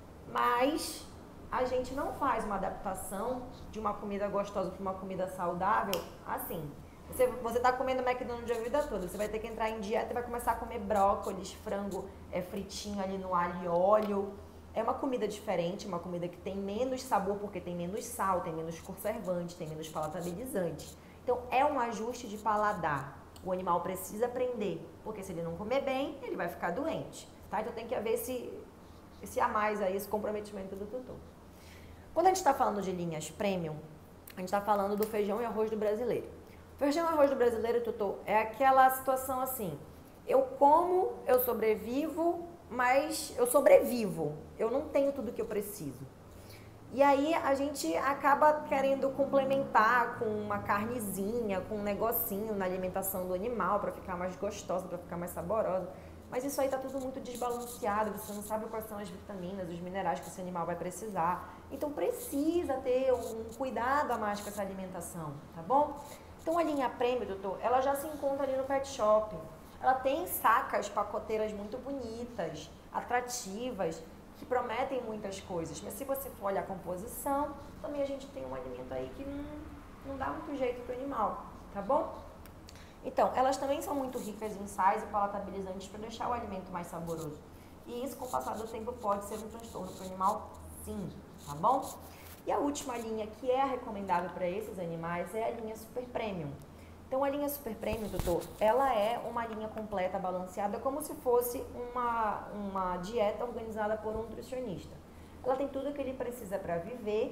Mas a gente não faz uma adaptação de uma comida gostosa para uma comida saudável assim. Você está comendo McDonald's a vida toda, você vai ter que entrar em dieta e vai começar a comer brócolis, frango fritinho ali no alho e óleo. É uma comida diferente, uma comida que tem menos sabor porque tem menos sal, tem menos conservante, tem menos palatabilizante. Então é um ajuste de paladar. O animal precisa aprender, porque se ele não comer bem, ele vai ficar doente. Tá? Então tem que haver esse a mais aí, esse comprometimento do tutor. Quando a gente está falando de linhas premium, a gente está falando do feijão e arroz do brasileiro. Feijão e arroz do brasileiro, tutor, é aquela situação assim, eu como, eu sobrevivo, mas eu sobrevivo, eu não tenho tudo que eu preciso. E aí a gente acaba querendo complementar com uma carnezinha, com um negocinho na alimentação do animal para ficar mais gostosa, para ficar mais saborosa. Mas isso aí tá tudo muito desbalanceado, você não sabe quais são as vitaminas, os minerais que esse animal vai precisar. Então precisa ter um cuidado a mais com essa alimentação, tá bom? Então a linha Premium, doutor, ela já se encontra ali no pet shop. Ela tem sacas pacoteiras muito bonitas, atrativas, que prometem muitas coisas. Mas se você for olhar a composição, também a gente tem um alimento aí que não dá muito jeito pro animal, tá bom? Então, elas também são muito ricas em sais e palatabilizantes para deixar o alimento mais saboroso. E isso, com o passar do tempo, pode ser um transtorno para o animal, sim, tá bom? E a última linha, que é a recomendável para esses animais, é a linha Super Premium. Então, a linha Super Premium, doutor, ela é uma linha completa, balanceada, como se fosse uma dieta organizada por um nutricionista. Ela tem tudo o que ele precisa para viver.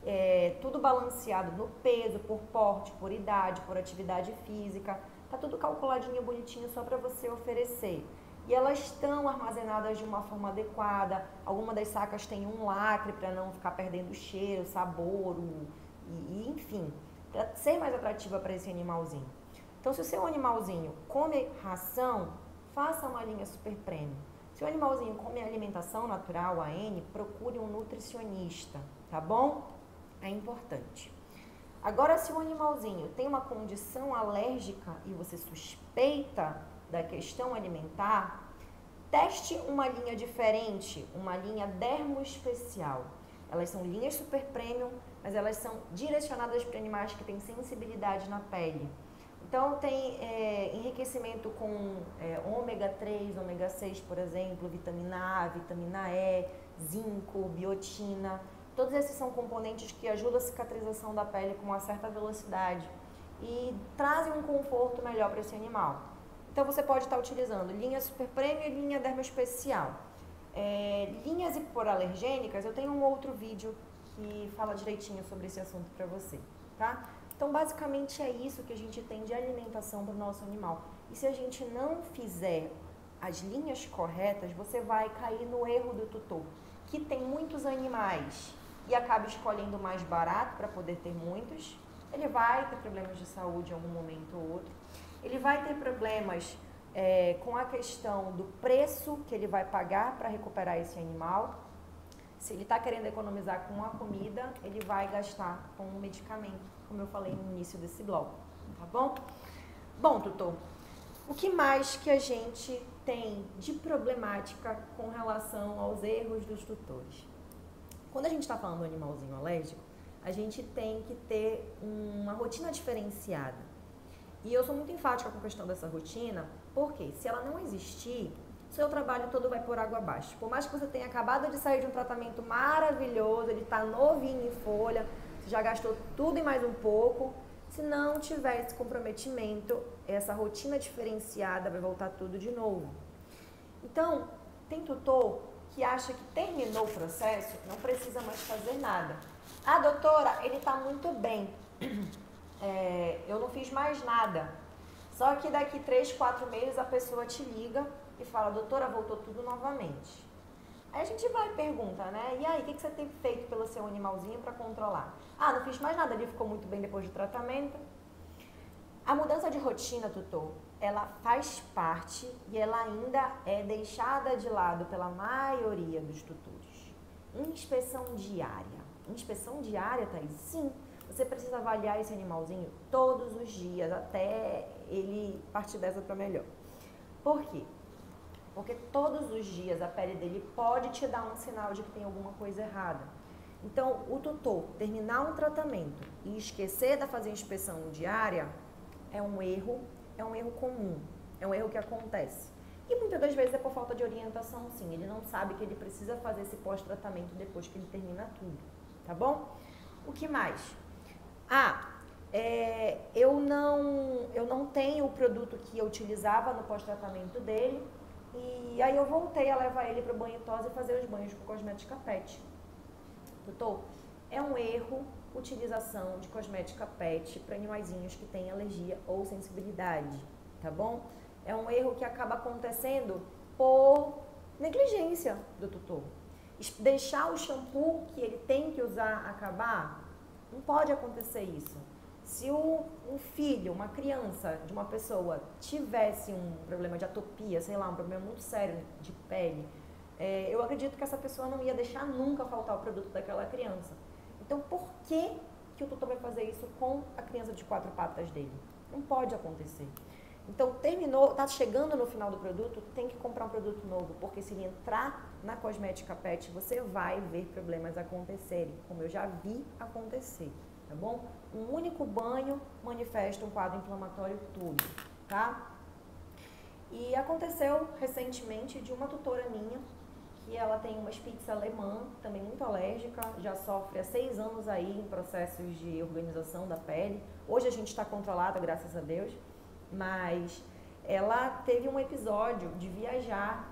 tudo balanceado no peso, por porte, por idade, por atividade física. Tá tudo calculadinho, bonitinho, só para você oferecer. E elas estão armazenadas de uma forma adequada. Alguma das sacas tem um lacre para não ficar perdendo cheiro, sabor, enfim, para ser mais atrativa para esse animalzinho. Então, se o seu animalzinho come ração, faça uma linha super premium. Se o animalzinho come alimentação natural, AN, procure um nutricionista, tá bom? É importante. Agora, se o animalzinho tem uma condição alérgica e você suspeita da questão alimentar, teste uma linha diferente, uma linha dermoespecial. Elas são linhas super premium, mas elas são direcionadas para animais que têm sensibilidade na pele. Então, tem enriquecimento com ômega 3, ômega 6, por exemplo, vitamina A, vitamina E, zinco, biotina. Todos esses são componentes que ajudam a cicatrização da pele com uma certa velocidade e trazem um conforto melhor para esse animal. Então, você pode estar utilizando linha super premium e linha dermoespecial. Linhas hipoalergênicas, eu tenho um outro vídeo que fala direitinho sobre esse assunto para você, tá? Então, basicamente é isso que a gente tem de alimentação para o nosso animal. E se a gente não fizer as linhas corretas, você vai cair no erro do tutor, que tem muitos animais e acaba escolhendo o mais barato para poder ter muitos. Ele vai ter problemas de saúde em algum momento ou outro. Ele vai ter problemas com a questão do preço que ele vai pagar para recuperar esse animal. Se ele está querendo economizar com a comida, ele vai gastar com o medicamento, como eu falei no início desse bloco, tá bom? Bom, tutor, o que mais que a gente tem de problemática com relação aos erros dos tutores? Quando a gente está falando do animalzinho alérgico, a gente tem que ter uma rotina diferenciada. E eu sou muito enfática com a questão dessa rotina, porque se ela não existir, seu trabalho todo vai por água abaixo. Por mais que você tenha acabado de sair de um tratamento maravilhoso, ele está novinho em folha, você já gastou tudo e mais um pouco. Se não tiver esse comprometimento, essa rotina diferenciada vai voltar tudo de novo. Então, tem tutor que acha que terminou o processo, não precisa mais fazer nada. Ah, doutora, ele está muito bem, eu não fiz mais nada. Só que daqui 3, 4 meses a pessoa te liga e fala, doutora, voltou tudo novamente. Aí a gente vai e pergunta, né? E aí, o que você tem feito pelo seu animalzinho para controlar? Ah, não fiz mais nada, ele ficou muito bem depois do tratamento. A mudança de rotina, tutor, ela faz parte e ela ainda é deixada de lado pela maioria dos tutores. Inspeção diária. Inspeção diária, Thaís? Sim. Você precisa avaliar esse animalzinho todos os dias, até ele partir dessa para melhor. Por quê? Porque todos os dias a pele dele pode te dar um sinal de que tem alguma coisa errada. Então, o tutor terminar um tratamento e esquecer de fazer inspeção diária é um erro comum, é um erro que acontece. E muitas das vezes é por falta de orientação, sim. Ele não sabe que ele precisa fazer esse pós-tratamento depois que ele termina tudo, tá bom? O que mais? Eu não tenho o produto que eu utilizava no pós-tratamento dele e aí eu voltei a levar ele para o banho tosa e fazer os banhos com cosmética PET. Doutor, é um erro utilização de cosmética PET para animaizinhos que têm alergia ou sensibilidade, tá bom? É um erro que acaba acontecendo por negligência do tutor. Deixar o shampoo que ele tem que usar acabar, não pode acontecer isso. Se um filho, uma criança de uma pessoa tivesse um problema de atopia, sei lá, um problema muito sério de pele, eu acredito que essa pessoa não ia deixar nunca faltar o produto daquela criança. Então, por que o tutor vai fazer isso com a criança de 4 patas dele? Não pode acontecer. Então, tá chegando no final do produto, tem que comprar um produto novo, porque se ele entrar na cosmética PET, você vai ver problemas acontecerem, como eu já vi acontecer, tá bom? Um único banho manifesta um quadro inflamatório todo, tá? E aconteceu recentemente de uma tutora minha, que ela tem uma Spitz alemã, também muito alérgica, já sofre há 6 anos aí em processos de organização da pele. Hoje a gente está controlada, graças a Deus, mas ela teve um episódio de viajar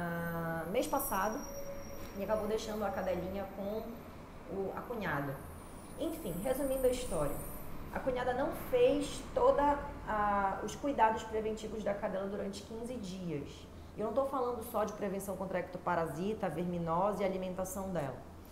mês passado e acabou deixando a cadelinha com a cunhada. Enfim, resumindo a história, a cunhada não fez todos os cuidados preventivos da cadela durante 15 dias. Eu não estou falando só de prevenção contra ectoparasita, verminose e alimentação dela,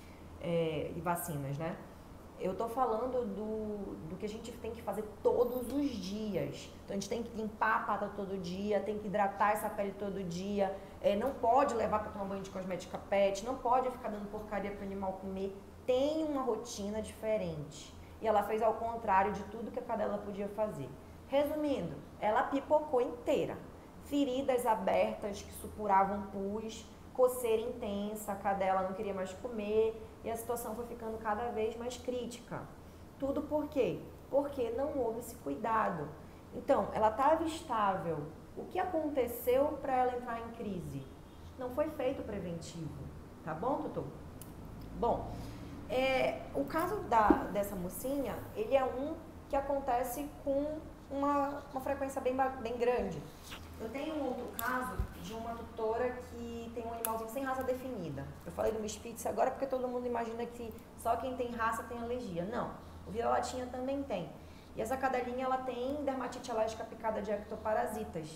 e vacinas, né? Eu estou falando do que a gente tem que fazer todos os dias. Então, a gente tem que limpar a pata todo dia, tem que hidratar essa pele todo dia, não pode levar para tomar banho de cosmética pet, não pode ficar dando porcaria para o animal comer. Tem uma rotina diferente. E ela fez ao contrário de tudo que a cadela podia fazer. Resumindo, ela pipocou inteira. Feridas abertas que supuravam pus, coceira intensa, a cadela não queria mais comer e a situação foi ficando cada vez mais crítica. Tudo por quê? Porque não houve esse cuidado. Então, ela estava estável. O que aconteceu para ela entrar em crise? Não foi feito preventivo. Tá bom, Tutu? Bom, o caso dessa mocinha, ele é um que acontece com uma frequência bem grande. Eu tenho um outro caso de uma tutora que tem um animalzinho sem raça definida. Eu falei do Spitz agora porque todo mundo imagina que só quem tem raça tem alergia. Não, o vira-latinha também tem. E essa cadelinha, ela tem dermatite alérgica picada de ectoparasitas.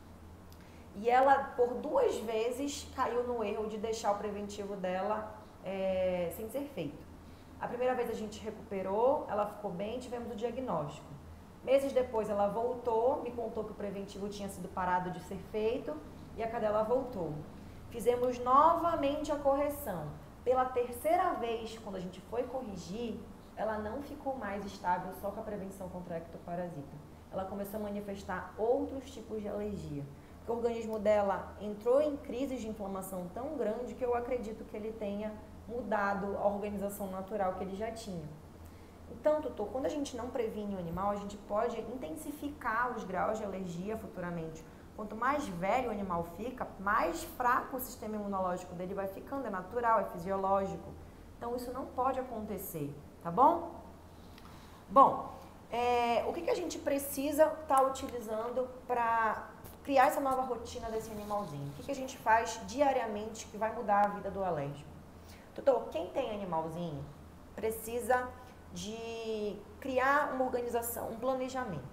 E ela, por 2 vezes, caiu no erro de deixar o preventivo dela sem ser feito. A primeira vez a gente recuperou, ela ficou bem, tivemos o diagnóstico. Meses depois ela voltou, me contou que o preventivo tinha sido parado de ser feito e a cadela voltou. Fizemos novamente a correção. Pela 3ª vez, quando a gente foi corrigir, ela não ficou mais estável só com a prevenção contra a ectoparasita. Ela começou a manifestar outros tipos de alergia. O organismo dela entrou em crises de inflamação tão grande que eu acredito que ele tenha mudado a organização natural que ele já tinha. Então, Tutu, quando a gente não previne o animal, a gente pode intensificar os graus de alergia futuramente. Quanto mais velho o animal fica, mais fraco o sistema imunológico dele vai ficando, é natural, é fisiológico. Então, isso não pode acontecer, tá bom? Bom, o que a gente precisa estar utilizando para criar essa nova rotina desse animalzinho? O que a gente faz diariamente que vai mudar a vida do alérgico? Tutu, quem tem animalzinho precisa de criar uma organização, um planejamento.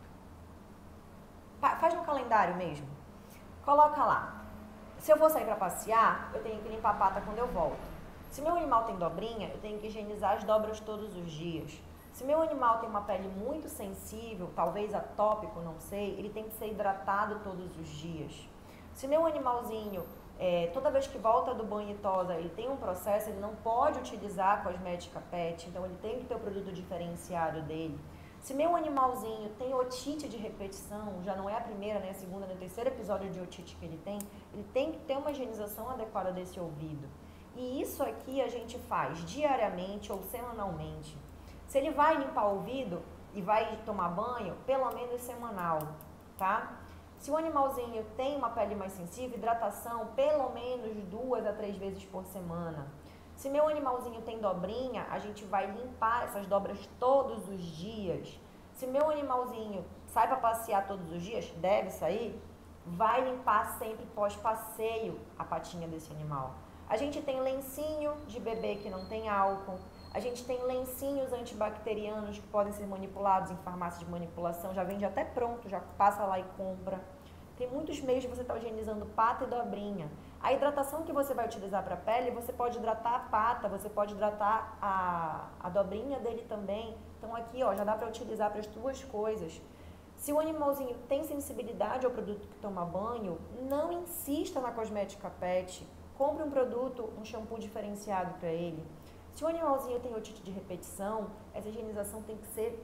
Faz no calendário mesmo. Coloca lá. Se eu vou sair para passear, eu tenho que limpar a pata quando eu volto. Se meu animal tem dobrinha, eu tenho que higienizar as dobras todos os dias. Se meu animal tem uma pele muito sensível, talvez atópico, não sei, ele tem que ser hidratado todos os dias. Se meu animalzinho, toda vez que volta do banho e tosa, ele tem um processo, ele não pode utilizar cosmética pet, então ele tem que ter o produto diferenciado dele. Se meu animalzinho tem otite de repetição, já não é a primeira, nem a segunda, nem o 3º episódio de otite que ele tem que ter uma higienização adequada desse ouvido. E isso aqui a gente faz diariamente ou semanalmente. Se ele vai limpar o ouvido e vai tomar banho, pelo menos semanal, tá? Se o animalzinho tem uma pele mais sensível, hidratação pelo menos 2 a 3 vezes por semana. Se meu animalzinho tem dobrinha, a gente vai limpar essas dobras todos os dias. Se meu animalzinho sai para passear todos os dias, deve sair, vai limpar sempre pós-passeio a patinha desse animal. A gente tem lencinho de bebê que não tem álcool. A gente tem lencinhos antibacterianos que podem ser manipulados em farmácias de manipulação. Já vende até pronto, já passa lá e compra. Tem muitos meios de você estar higienizando pata e dobrinha. A hidratação que você vai utilizar para a pele, você pode hidratar a pata, você pode hidratar a dobrinha dele também. Então aqui, ó, já dá para utilizar para as 2 coisas. Se o animalzinho tem sensibilidade ao produto que toma banho, não insista na cosmética pet. Compre um produto, um shampoo diferenciado para ele. Se o animalzinho tem otite de repetição, essa higienização tem que ser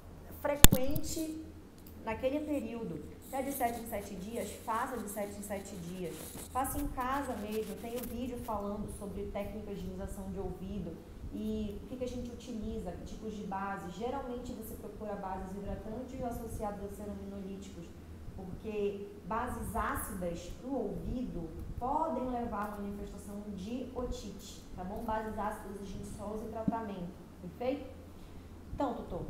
frequente naquele período. Se é de 7 em 7 dias, faça de 7 em 7 dias. Faça em casa mesmo. Eu tenho vídeo falando sobre técnicas de higienização de ouvido e o que a gente utiliza, que tipos de bases. Geralmente você procura bases hidratantes associadas a ceramidolíticos, porque bases ácidas para o ouvido podem levar a manifestação de otite, tá bom? Bases ácidas exigem só e tratamento, perfeito? Então, Tutu,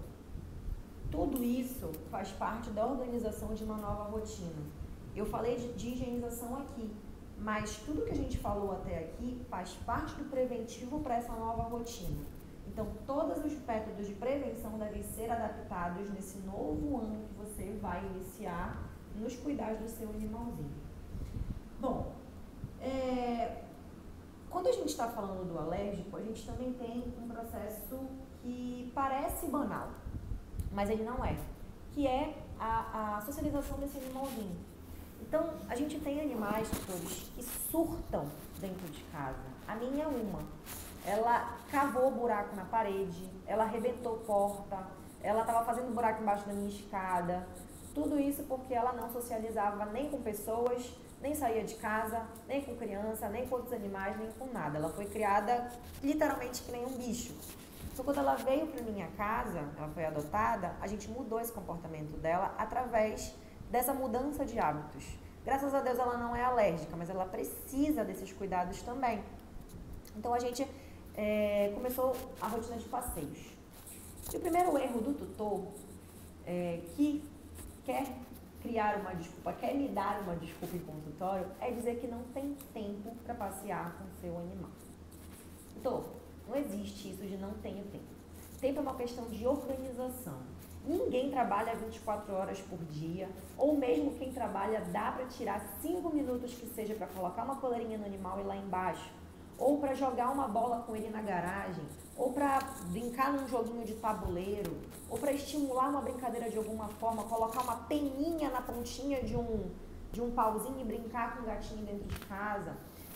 tudo isso faz parte da organização de uma nova rotina. Eu falei de higienização aqui, mas tudo que a gente falou até aqui faz parte do preventivo para essa nova rotina. Então, todos os métodos de prevenção devem ser adaptados nesse novo ano que você vai iniciar nos cuidados do seu animalzinho. Bom, quando a gente está falando do alérgico, a gente também tem um processo que parece banal, mas ele não é, que é a socialização desse animalzinho. Então, a gente tem animais, tutores, que surtam dentro de casa. A minha é uma. Ela cavou buraco na parede, ela arrebentou porta, ela estava fazendo buraco embaixo da minha escada. Tudo isso porque ela não socializava nem com pessoas, nem saía de casa, nem com criança, nem com outros animais, nem com nada. Ela foi criada literalmente que nem um bicho. Então, quando ela veio para minha casa, ela foi adotada, a gente mudou esse comportamento dela através dessa mudança de hábitos. Graças a Deus ela não é alérgica, mas ela precisa desses cuidados também. Então a gente começou a rotina de passeios. E o primeiro erro do tutor, que quer criar uma desculpa, quer me dar uma desculpa em consultório, é dizer que não tem tempo para passear com o seu animal. Tutor, não existe isso de não tenho tempo. Tempo é uma questão de organização. Ninguém trabalha 24 horas por dia, ou mesmo quem trabalha dá para tirar 5 minutos que seja para colocar uma coleirinha no animal e lá embaixo, ou para jogar uma bola com ele na garagem, ou para brincar num joguinho de tabuleiro, ou para estimular uma brincadeira de alguma forma, colocar uma peninha na pontinha de um pauzinho e brincar com o gatinho dentro de casa.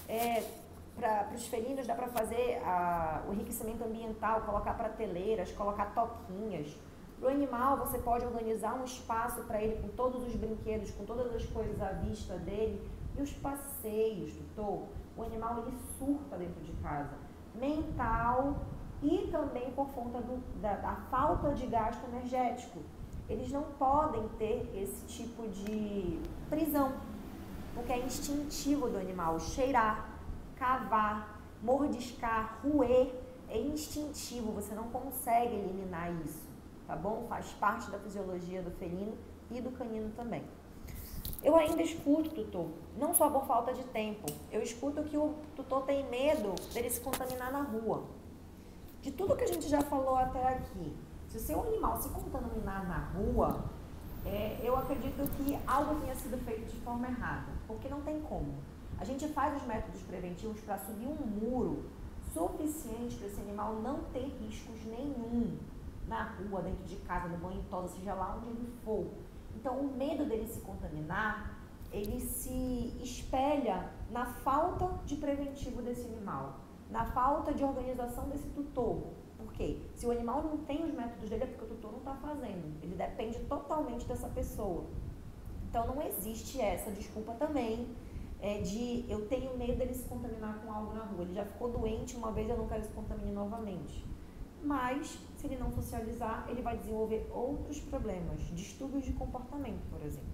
Para os felinos dá para fazer o enriquecimento ambiental, colocar prateleiras, colocar toquinhas. Para o animal, você pode organizar um espaço para ele com todos os brinquedos, com todas as coisas à vista dele. E os passeios, tutor, o animal ele surta dentro de casa, mental e também por conta da falta de gasto energético. Eles não podem ter esse tipo de prisão, porque é instintivo do animal cheirar, cavar, mordiscar, roer, é instintivo, você não consegue eliminar isso. Tá bom? Faz parte da fisiologia do felino e do canino também. Eu ainda escuto, tutor, não só por falta de tempo, eu escuto que o tutor tem medo dele se contaminar na rua. De tudo que a gente já falou até aqui, se o seu animal se contaminar na rua, eu acredito que algo tenha sido feito de forma errada, porque não tem como. A gente faz os métodos preventivos para subir um muro suficiente para esse animal não ter riscos nenhum na rua, dentro de casa, no banho em tosa, seja lá onde ele for. Então, o medo dele se contaminar, ele se espelha na falta de preventivo desse animal, na falta de organização desse tutor. Por quê? Se o animal não tem os métodos dele, é porque o tutor não está fazendo. Ele depende totalmente dessa pessoa. Então, não existe essa desculpa também de eu tenho medo dele se contaminar com algo na rua. Ele já ficou doente uma vez, eu não quero que se contamine novamente. Mas, se ele não socializar, ele vai desenvolver outros problemas, distúrbios de comportamento, por exemplo.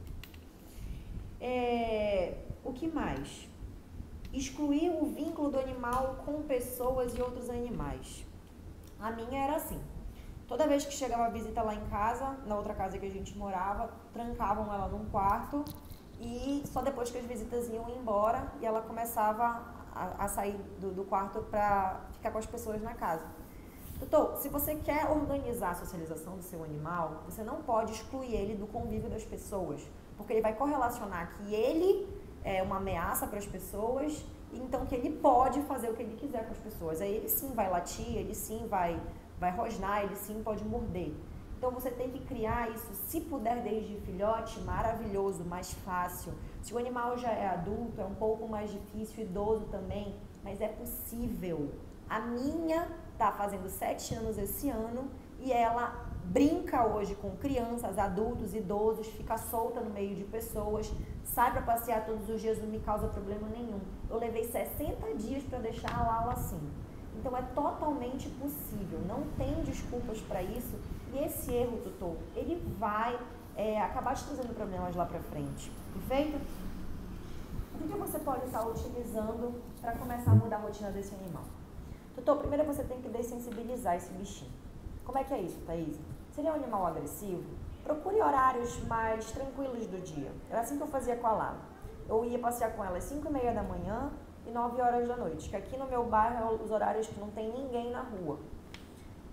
O que mais? Excluir o vínculo do animal com pessoas e outros animais. A minha era assim. Toda vez que chegava a visita lá em casa, na outra casa que a gente morava, trancavam ela num quarto e só depois que as visitas iam embora e ela começava a sair do quarto para ficar com as pessoas na casa. Doutor, se você quer organizar a socialização do seu animal, você não pode excluir ele do convívio das pessoas, porque ele vai correlacionar que ele é uma ameaça para as pessoas, então que ele pode fazer o que ele quiser com as pessoas. Aí ele sim vai latir, ele sim vai rosnar, ele sim pode morder. Então você tem que criar isso, se puder desde filhote, maravilhoso, mais fácil. Se o animal já é adulto, é um pouco mais difícil, idoso também, mas é possível. A minha está fazendo 7 anos esse ano e ela brinca hoje com crianças, adultos, idosos, fica solta no meio de pessoas, sai para passear todos os dias, não me causa problema nenhum. Eu levei 60 dias para deixar a Lala assim. Então é totalmente possível, não tem desculpas para isso. E esse erro, tutor, ele vai acabar te trazendo problemas lá para frente. Perfeito? O que você pode estar utilizando para começar a mudar a rotina desse animal? Tutor, primeiro você tem que dessensibilizar esse bichinho. Como é que é isso, Thaís? Se ele é um animal agressivo, procure horários mais tranquilos do dia. Era assim que eu fazia com a Lala. Eu ia passear com ela às 5h30 da manhã e 9 horas da noite, que aqui no meu bairro é os horários que não tem ninguém na rua.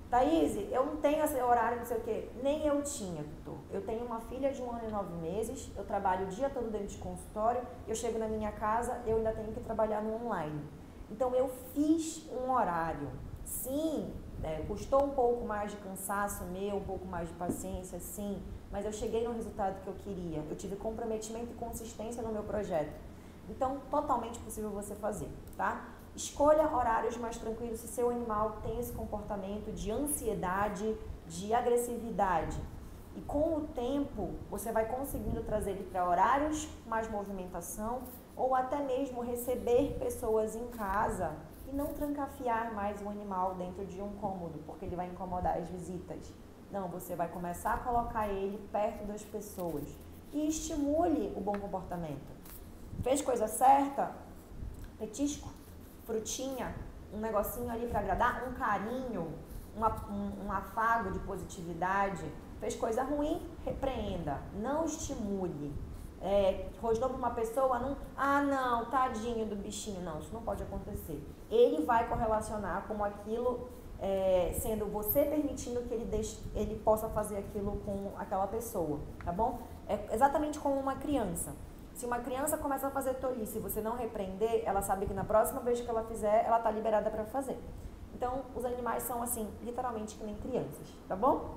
Thaís, eu não tenho esse horário, não sei o quê. Nem eu tinha, doutor. Eu tenho uma filha de 1 ano e 9 meses, eu trabalho o dia todo dentro de consultório, eu chego na minha casa, eu ainda tenho que trabalhar no online. Então, eu fiz um horário. Sim, custou um pouco mais de cansaço meu, um pouco mais de paciência, sim, mas eu cheguei no resultado que eu queria. Eu tive comprometimento e consistência no meu projeto. Então, totalmente possível você fazer, tá? Escolha horários mais tranquilos se seu animal tem esse comportamento de ansiedade, de agressividade. E com o tempo, você vai conseguindo trazer ele para horários com mais movimentação ou até mesmo receber pessoas em casa e não trancafiar mais o animal dentro de um cômodo, porque ele vai incomodar as visitas. Não, você vai começar a colocar ele perto das pessoas e estimule o bom comportamento. Fez coisa certa? Petisco, frutinha, um negocinho ali para agradar, um carinho, um afago de positividade. Fez coisa ruim? Repreenda, não estimule. Rosnou para uma pessoa, não, tadinho do bichinho. Não, isso não pode acontecer. Ele vai correlacionar com aquilo, sendo você permitindo que ele possa fazer aquilo com aquela pessoa, tá bom? É exatamente como uma criança. Se uma criança começa a fazer tolice e você não repreender, ela sabe que na próxima vez que ela fizer, ela está liberada para fazer. Então, os animais são assim, literalmente que nem crianças, tá bom?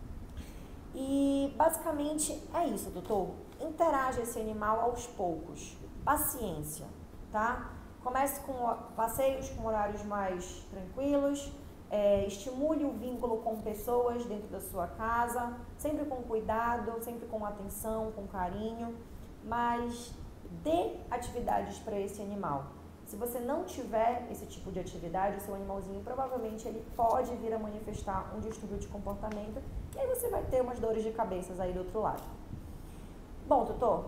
E basicamente é isso, doutor. Interaja esse animal aos poucos. Paciência, tá? Comece com passeios com horários mais tranquilos. Estimule o vínculo com pessoas dentro da sua casa, sempre com cuidado, sempre com atenção, com carinho. Mas dê atividades para esse animal. Se você não tiver esse tipo de atividade, o seu animalzinho provavelmente ele pode vir a manifestar um distúrbio de comportamento e aí você vai ter umas dores de cabeça aí do outro lado. Bom, doutor,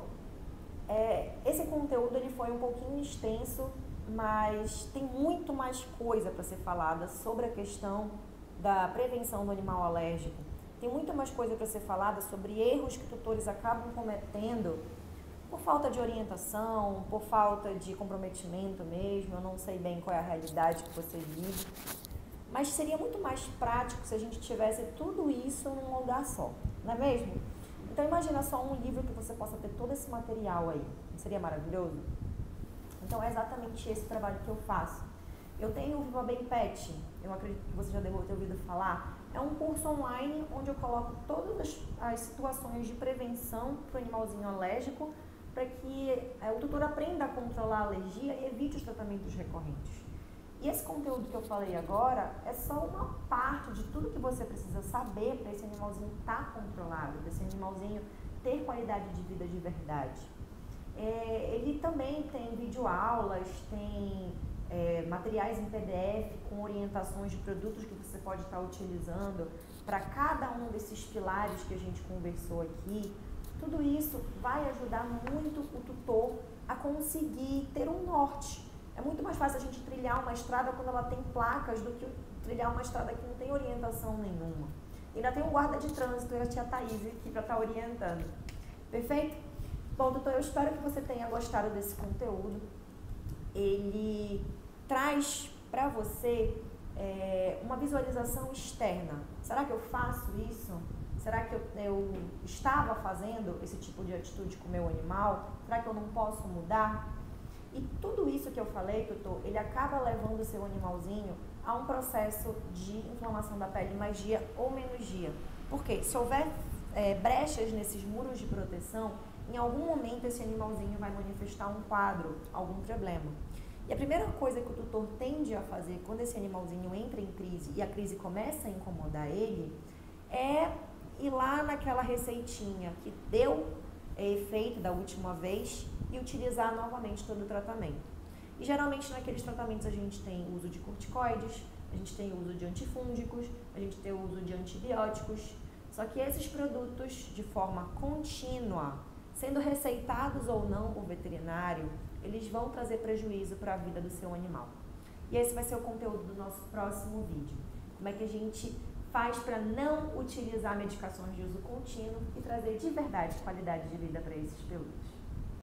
esse conteúdo ele foi um pouquinho extenso, mas tem muito mais coisa para ser falada sobre a questão da prevenção do animal alérgico. Tem muito mais coisa para ser falada sobre erros que tutores acabam cometendo por falta de orientação, por falta de comprometimento mesmo. Eu não sei bem qual é a realidade que você vive, mas seria muito mais prático se a gente tivesse tudo isso num lugar só, não é mesmo? Então imagina só um livro que você possa ter todo esse material aí, não seria maravilhoso? Então é exatamente esse trabalho que eu faço. Eu tenho o Viva Bem Pet, eu acredito que você já deve ter ouvido falar. É um curso online onde eu coloco todas as situações de prevenção para o animalzinho alérgico, para que o tutor aprenda a controlar a alergia e evite os tratamentos recorrentes. E esse conteúdo que eu falei agora é só uma parte de tudo que você precisa saber para esse animalzinho estar controlado, para esse animalzinho ter qualidade de vida de verdade. Ele também tem videoaulas, tem materiais em PDF com orientações de produtos que você pode estar utilizando para cada um desses pilares que a gente conversou aqui. Tudo isso vai ajudar muito o tutor a conseguir ter um norte. É muito mais fácil a gente trilhar uma estrada quando ela tem placas do que trilhar uma estrada que não tem orientação nenhuma. E ainda tem um guarda de trânsito e a tia Thaís aqui para estar orientando. Perfeito? Bom, doutor, eu espero que você tenha gostado desse conteúdo. Ele traz para você uma visualização externa. Será que eu faço isso? Será que eu estava fazendo esse tipo de atitude com o meu animal? Será que eu não posso mudar? E tudo isso que eu falei, tutor, ele acaba levando o seu animalzinho a um processo de inflamação da pele mais dia ou menos dia. Por quê? Se houver brechas nesses muros de proteção, em algum momento esse animalzinho vai manifestar um quadro, algum problema. E a primeira coisa que o tutor tende a fazer quando esse animalzinho entra em crise e a crise começa a incomodar ele, é ir lá naquela receitinha que deu efeito da última vez e utilizar novamente todo o tratamento. E geralmente naqueles tratamentos a gente tem o uso de corticoides, a gente tem o uso de antifúngicos, a gente tem o uso de antibióticos. Só que esses produtos, de forma contínua, sendo receitados ou não por veterinário, eles vão trazer prejuízo para a vida do seu animal. E esse vai ser o conteúdo do nosso próximo vídeo. Como é que a gente faz para não utilizar medicações de uso contínuo e trazer de verdade qualidade de vida para esses peludos.